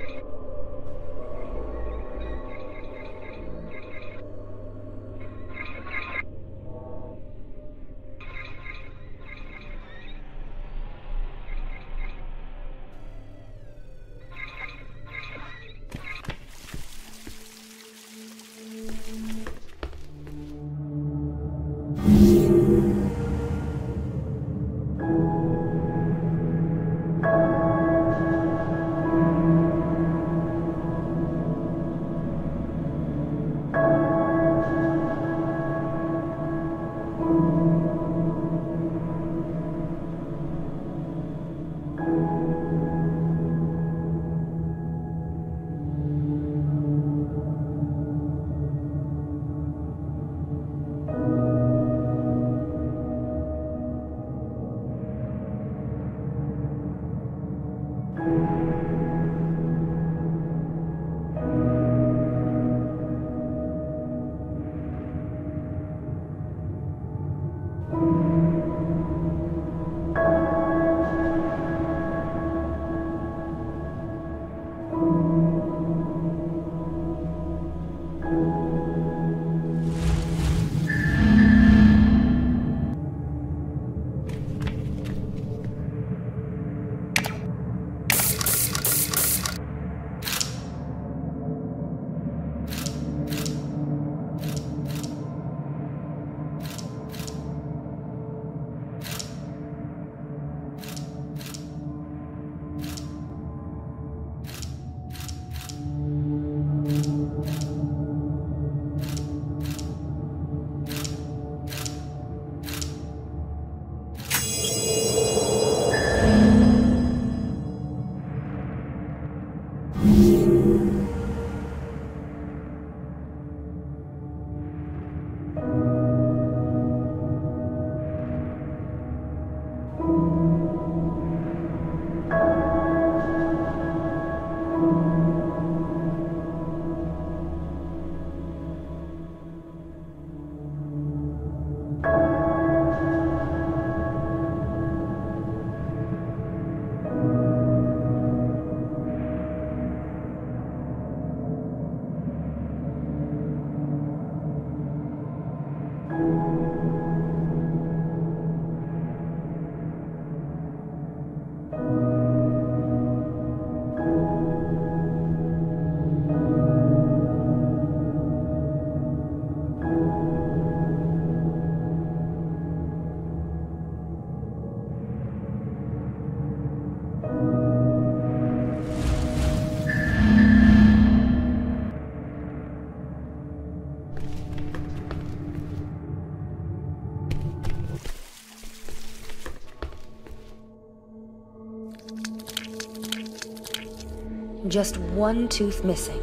Just one tooth missing.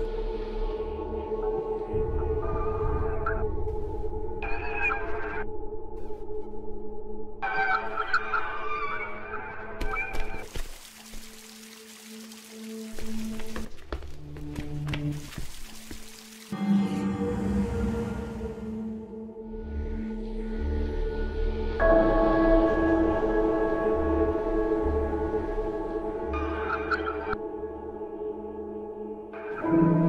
you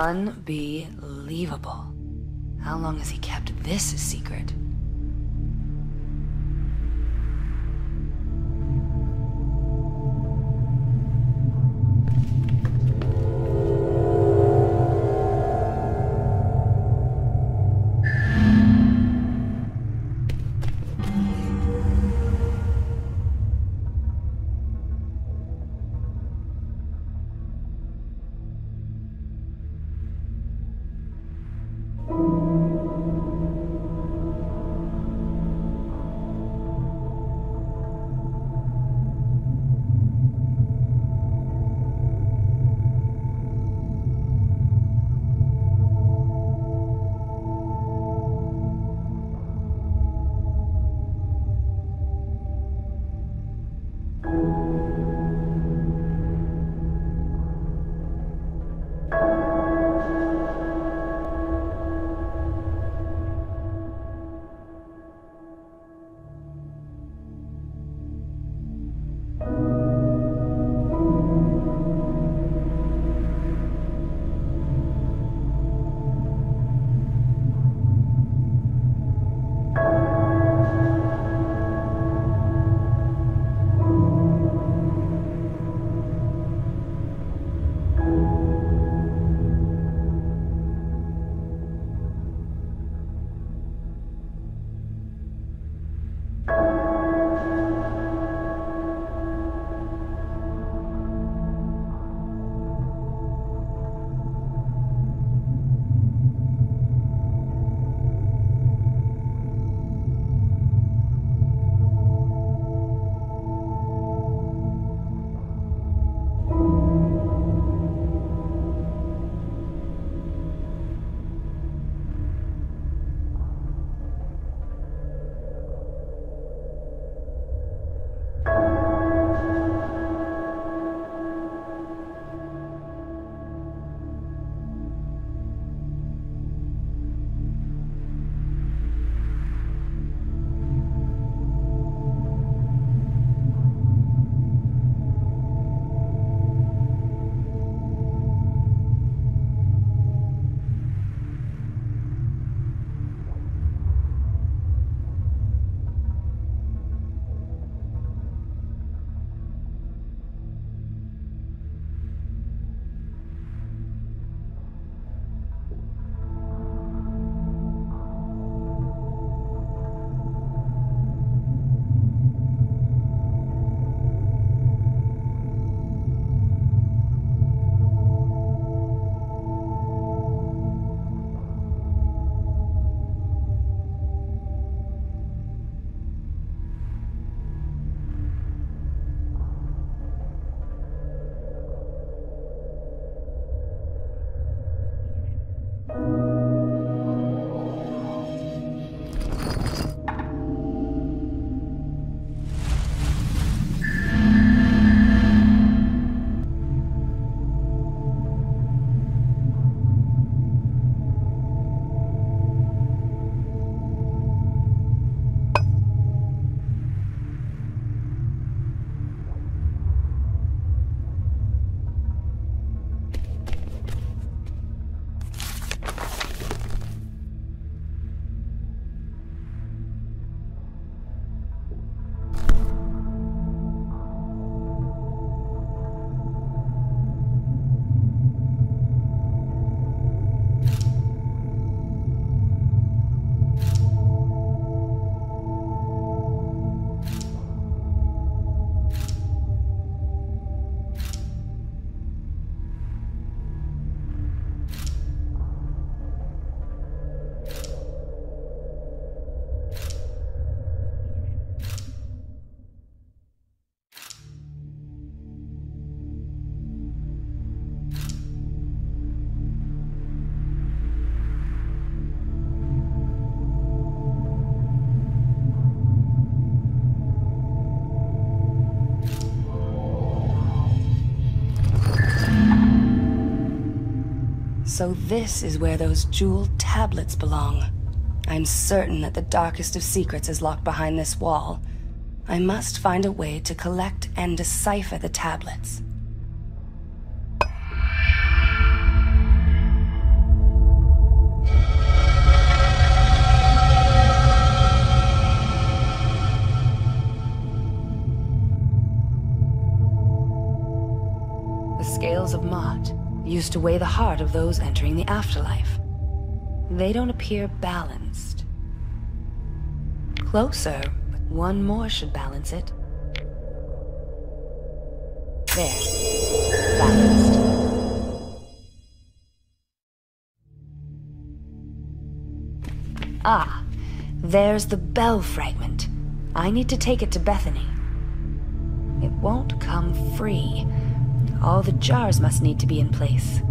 Unbelievable. How long has he kept this a secret? So this is where those jeweled tablets belong. I'm certain that the darkest of secrets is locked behind this wall. I must find a way to collect and decipher the tablets. scales of Mott, used to weigh the heart of those entering the afterlife. They don't appear balanced. Closer, but one more should balance it. There. Balanced. Ah, there's the bell fragment. I need to take it to Bethany. It won't come free. All the jars must need to be in place.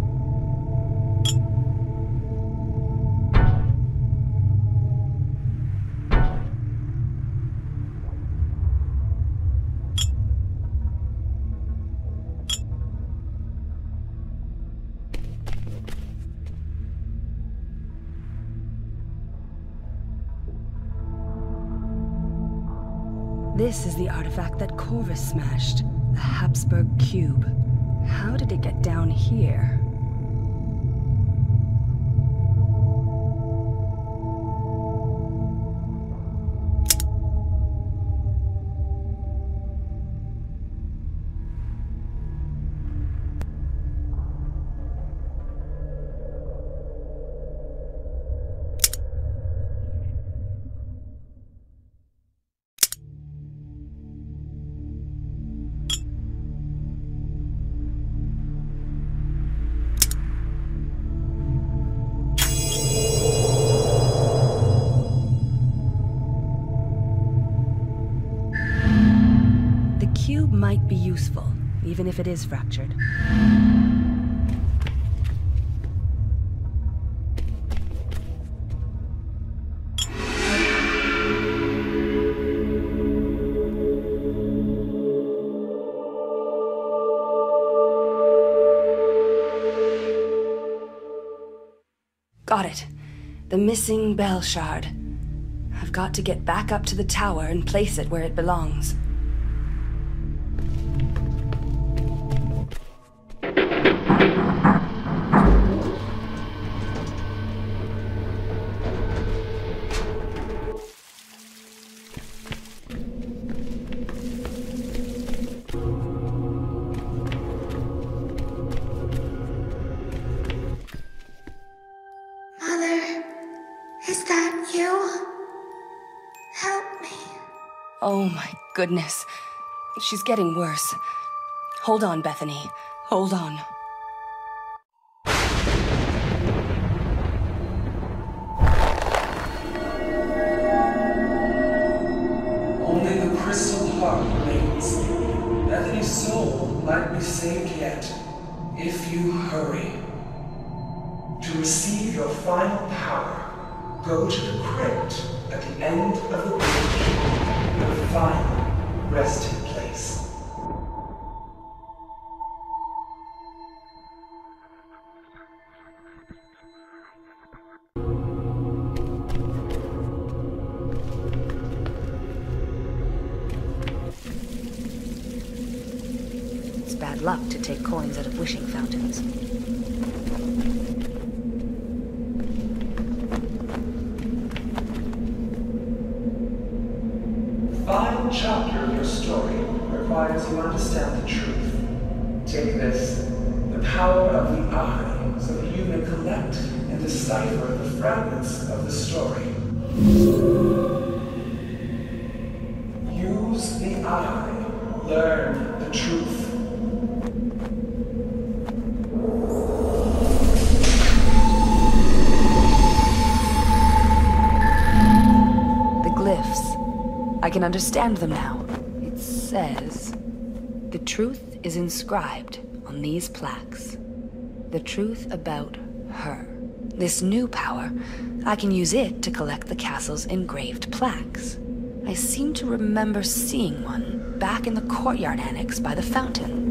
This is the artifact that Corvis smashed, the Hapsburg Cube. How did it get down here? Might be useful, even if it is fractured. Got it. The missing bell shard. I've got to get back up to the tower and place it where it belongs. Oh my goodness. She's getting worse. Hold on, Bethany. Hold on. Only the crystal heart remains. Bethany's soul might be saved yet, if you hurry. To receive your final power, go to the crypt at the end of the bridge. Your final resting place. It's bad luck to take coins out of wishing fountains. Final chapter of your story requires you understand the truth. Take this, the power of the eye, so that you may collect and decipher the fragments of the story. Use the eye, learn the truth. I can understand them now. It says, the truth is inscribed on these plaques. The truth about her. This new power, I can use it to collect the castle's engraved plaques. I seem to remember seeing one back in the courtyard annex by the fountain.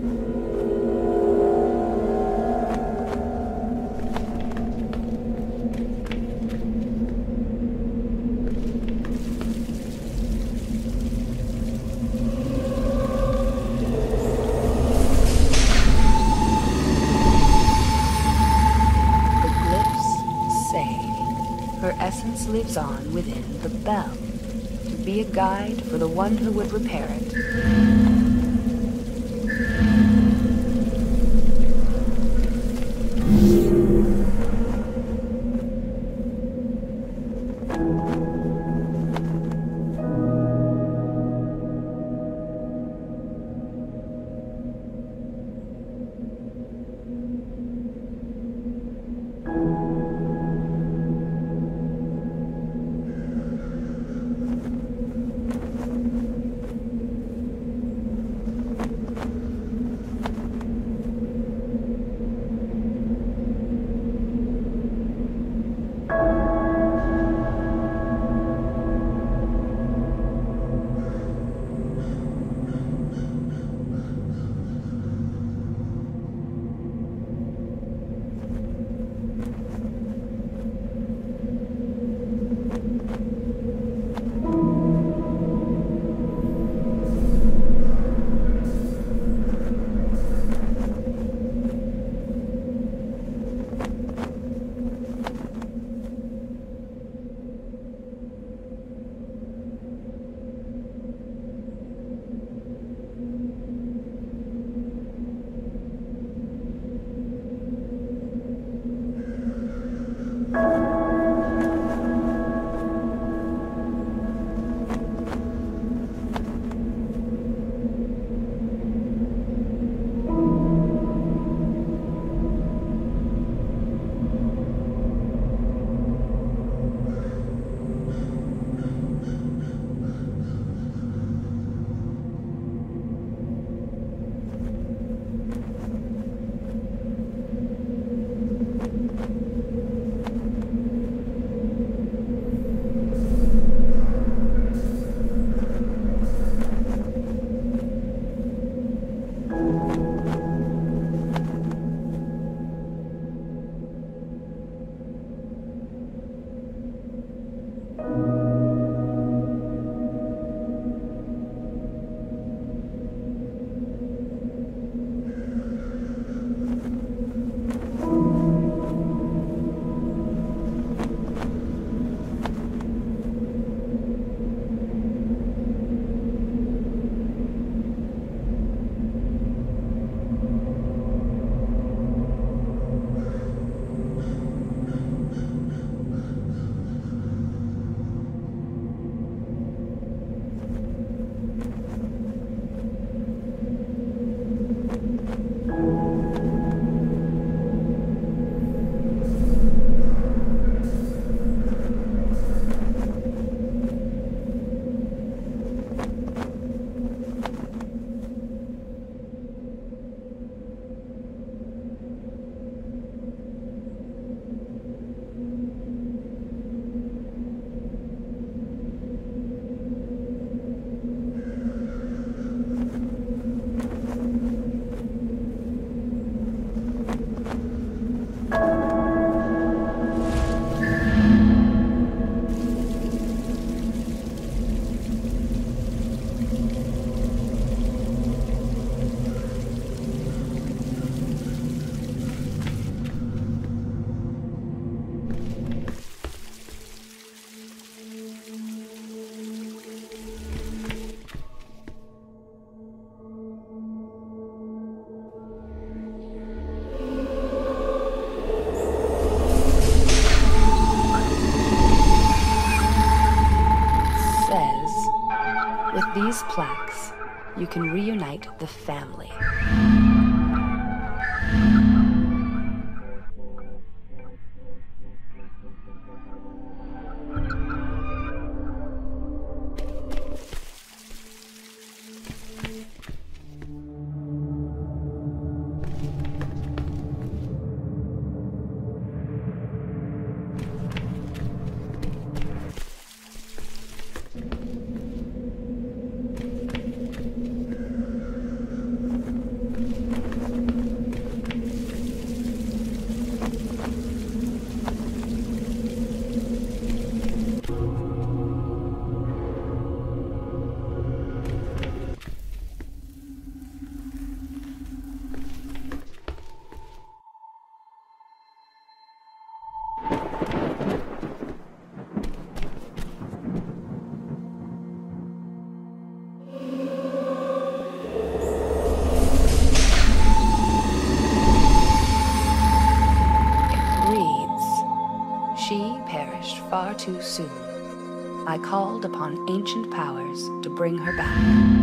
Lives on within the bell, to be a guide for the one who would repair it. With these plaques, you can reunite the family. Far too soon. I called upon ancient powers to bring her back.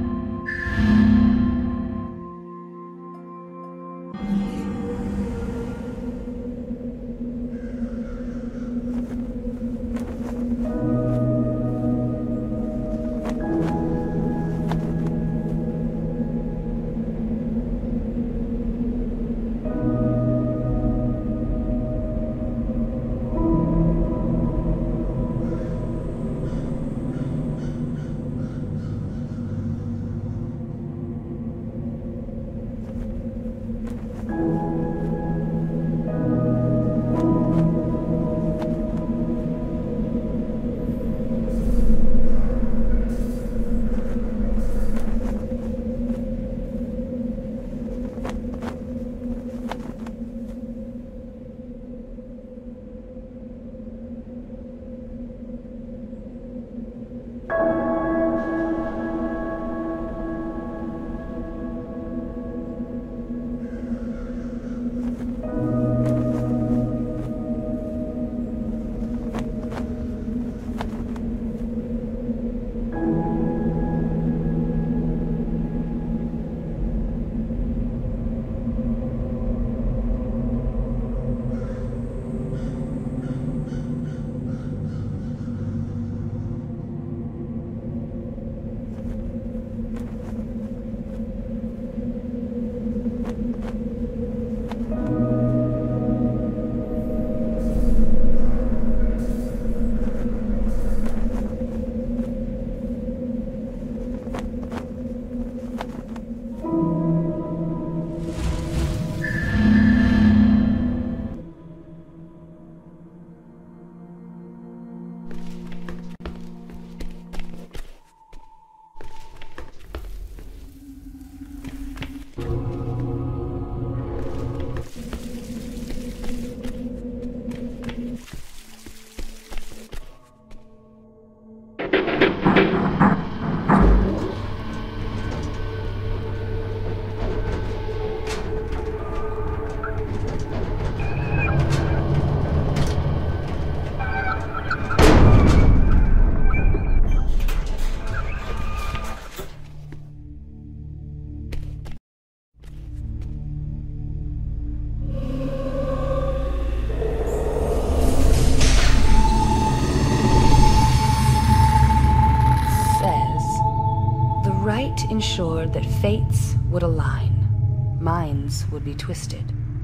Ensured that fates would align, minds would be twisted.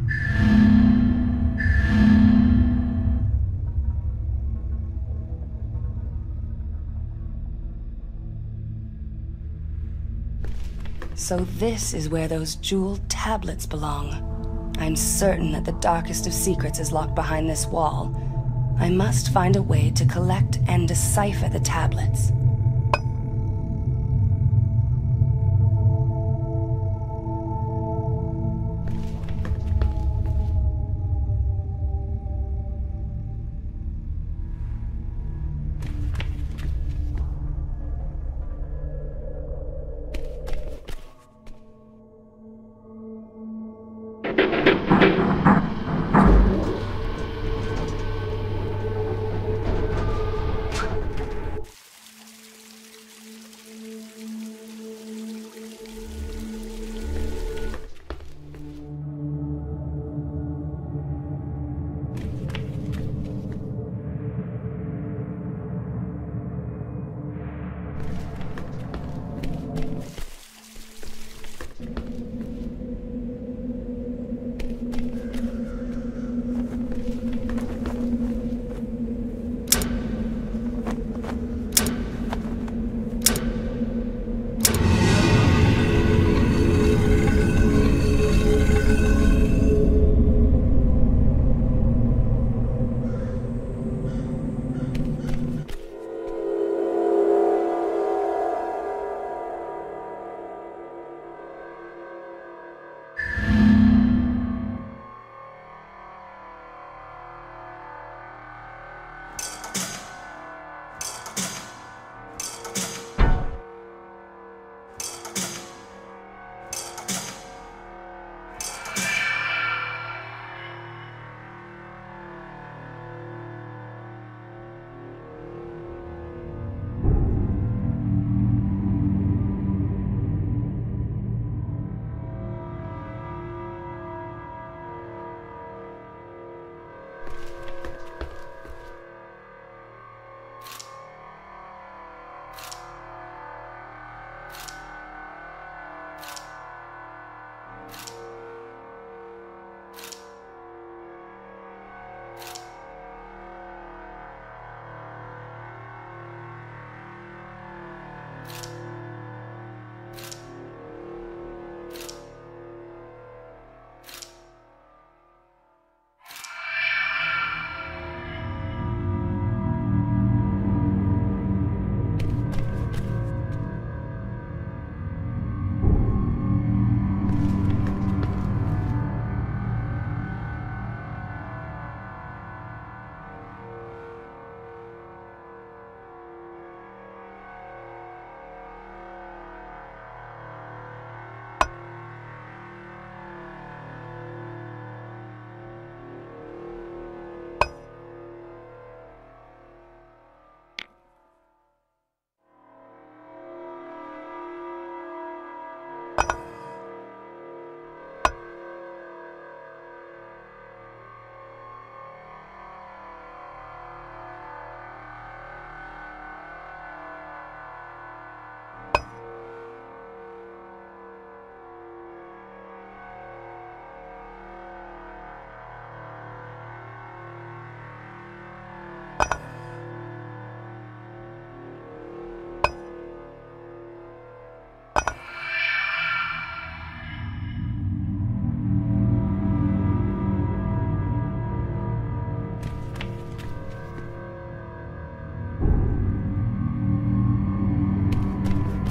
So this is where those jeweled tablets belong. I'm certain that the darkest of secrets is locked behind this wall. I must find a way to collect and decipher the tablets.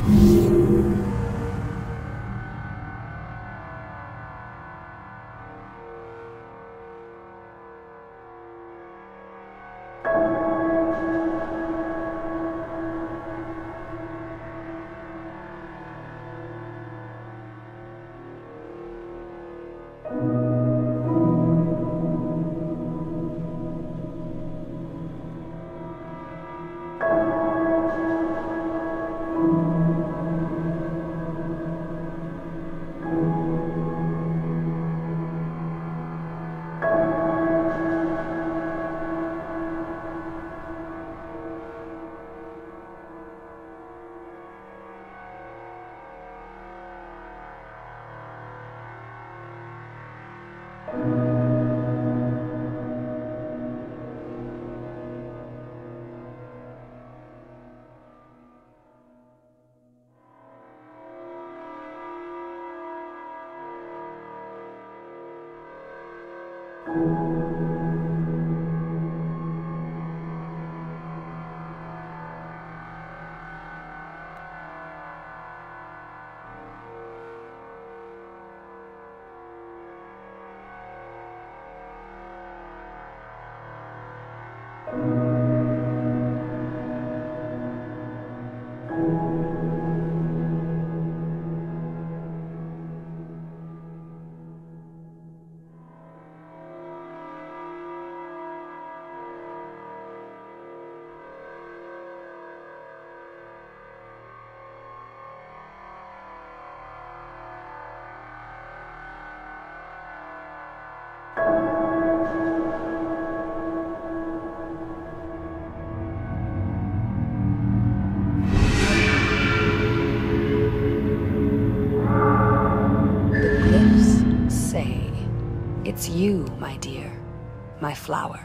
It's you, my dear, my flower.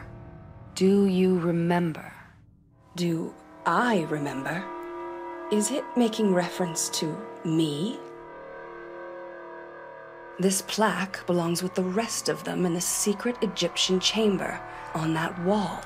Do you remember? Do I remember? Is it making reference to me? This plaque belongs with the rest of them in the secret Egyptian chamber on that wall.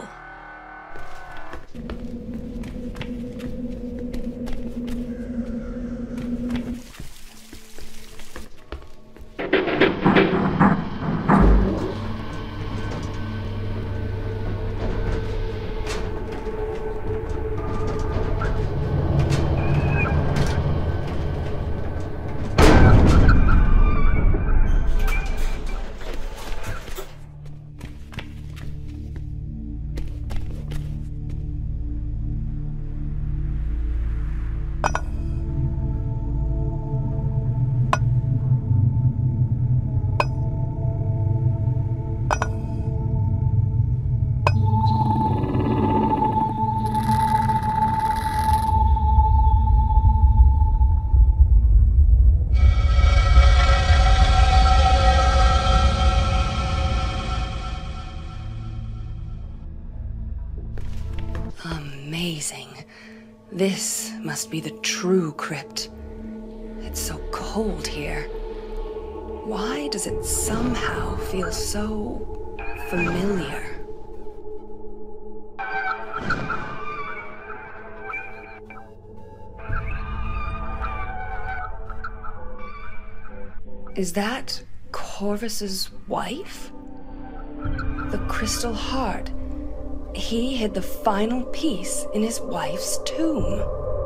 Amazing. This must be the true crypt. It's so cold here. Why does it somehow feel so familiar? Is that Corvis's wife? The crystal heart. He hid the final piece in his wife's tomb.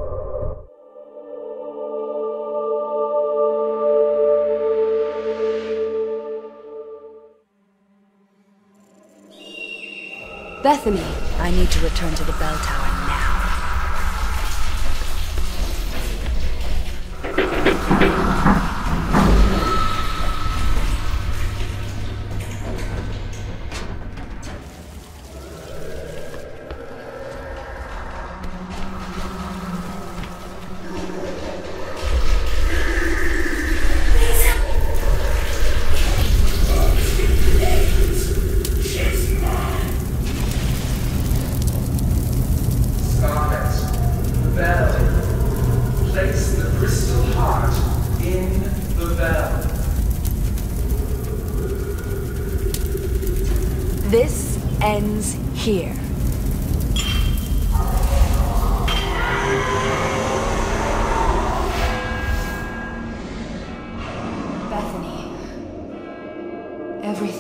Bethany, I need to return to the bell tower now. This ends here.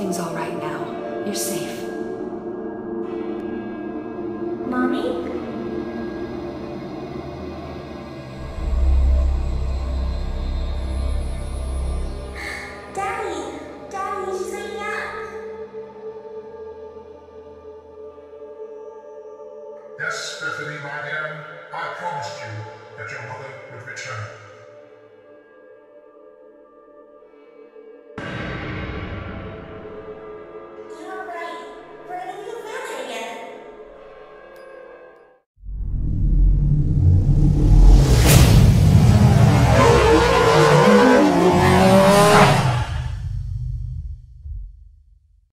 Everything's all right now. You're safe. Mommy? Daddy! Daddy, she's waking up! Yes, Bethany, my dear, I promised you that your mother would return.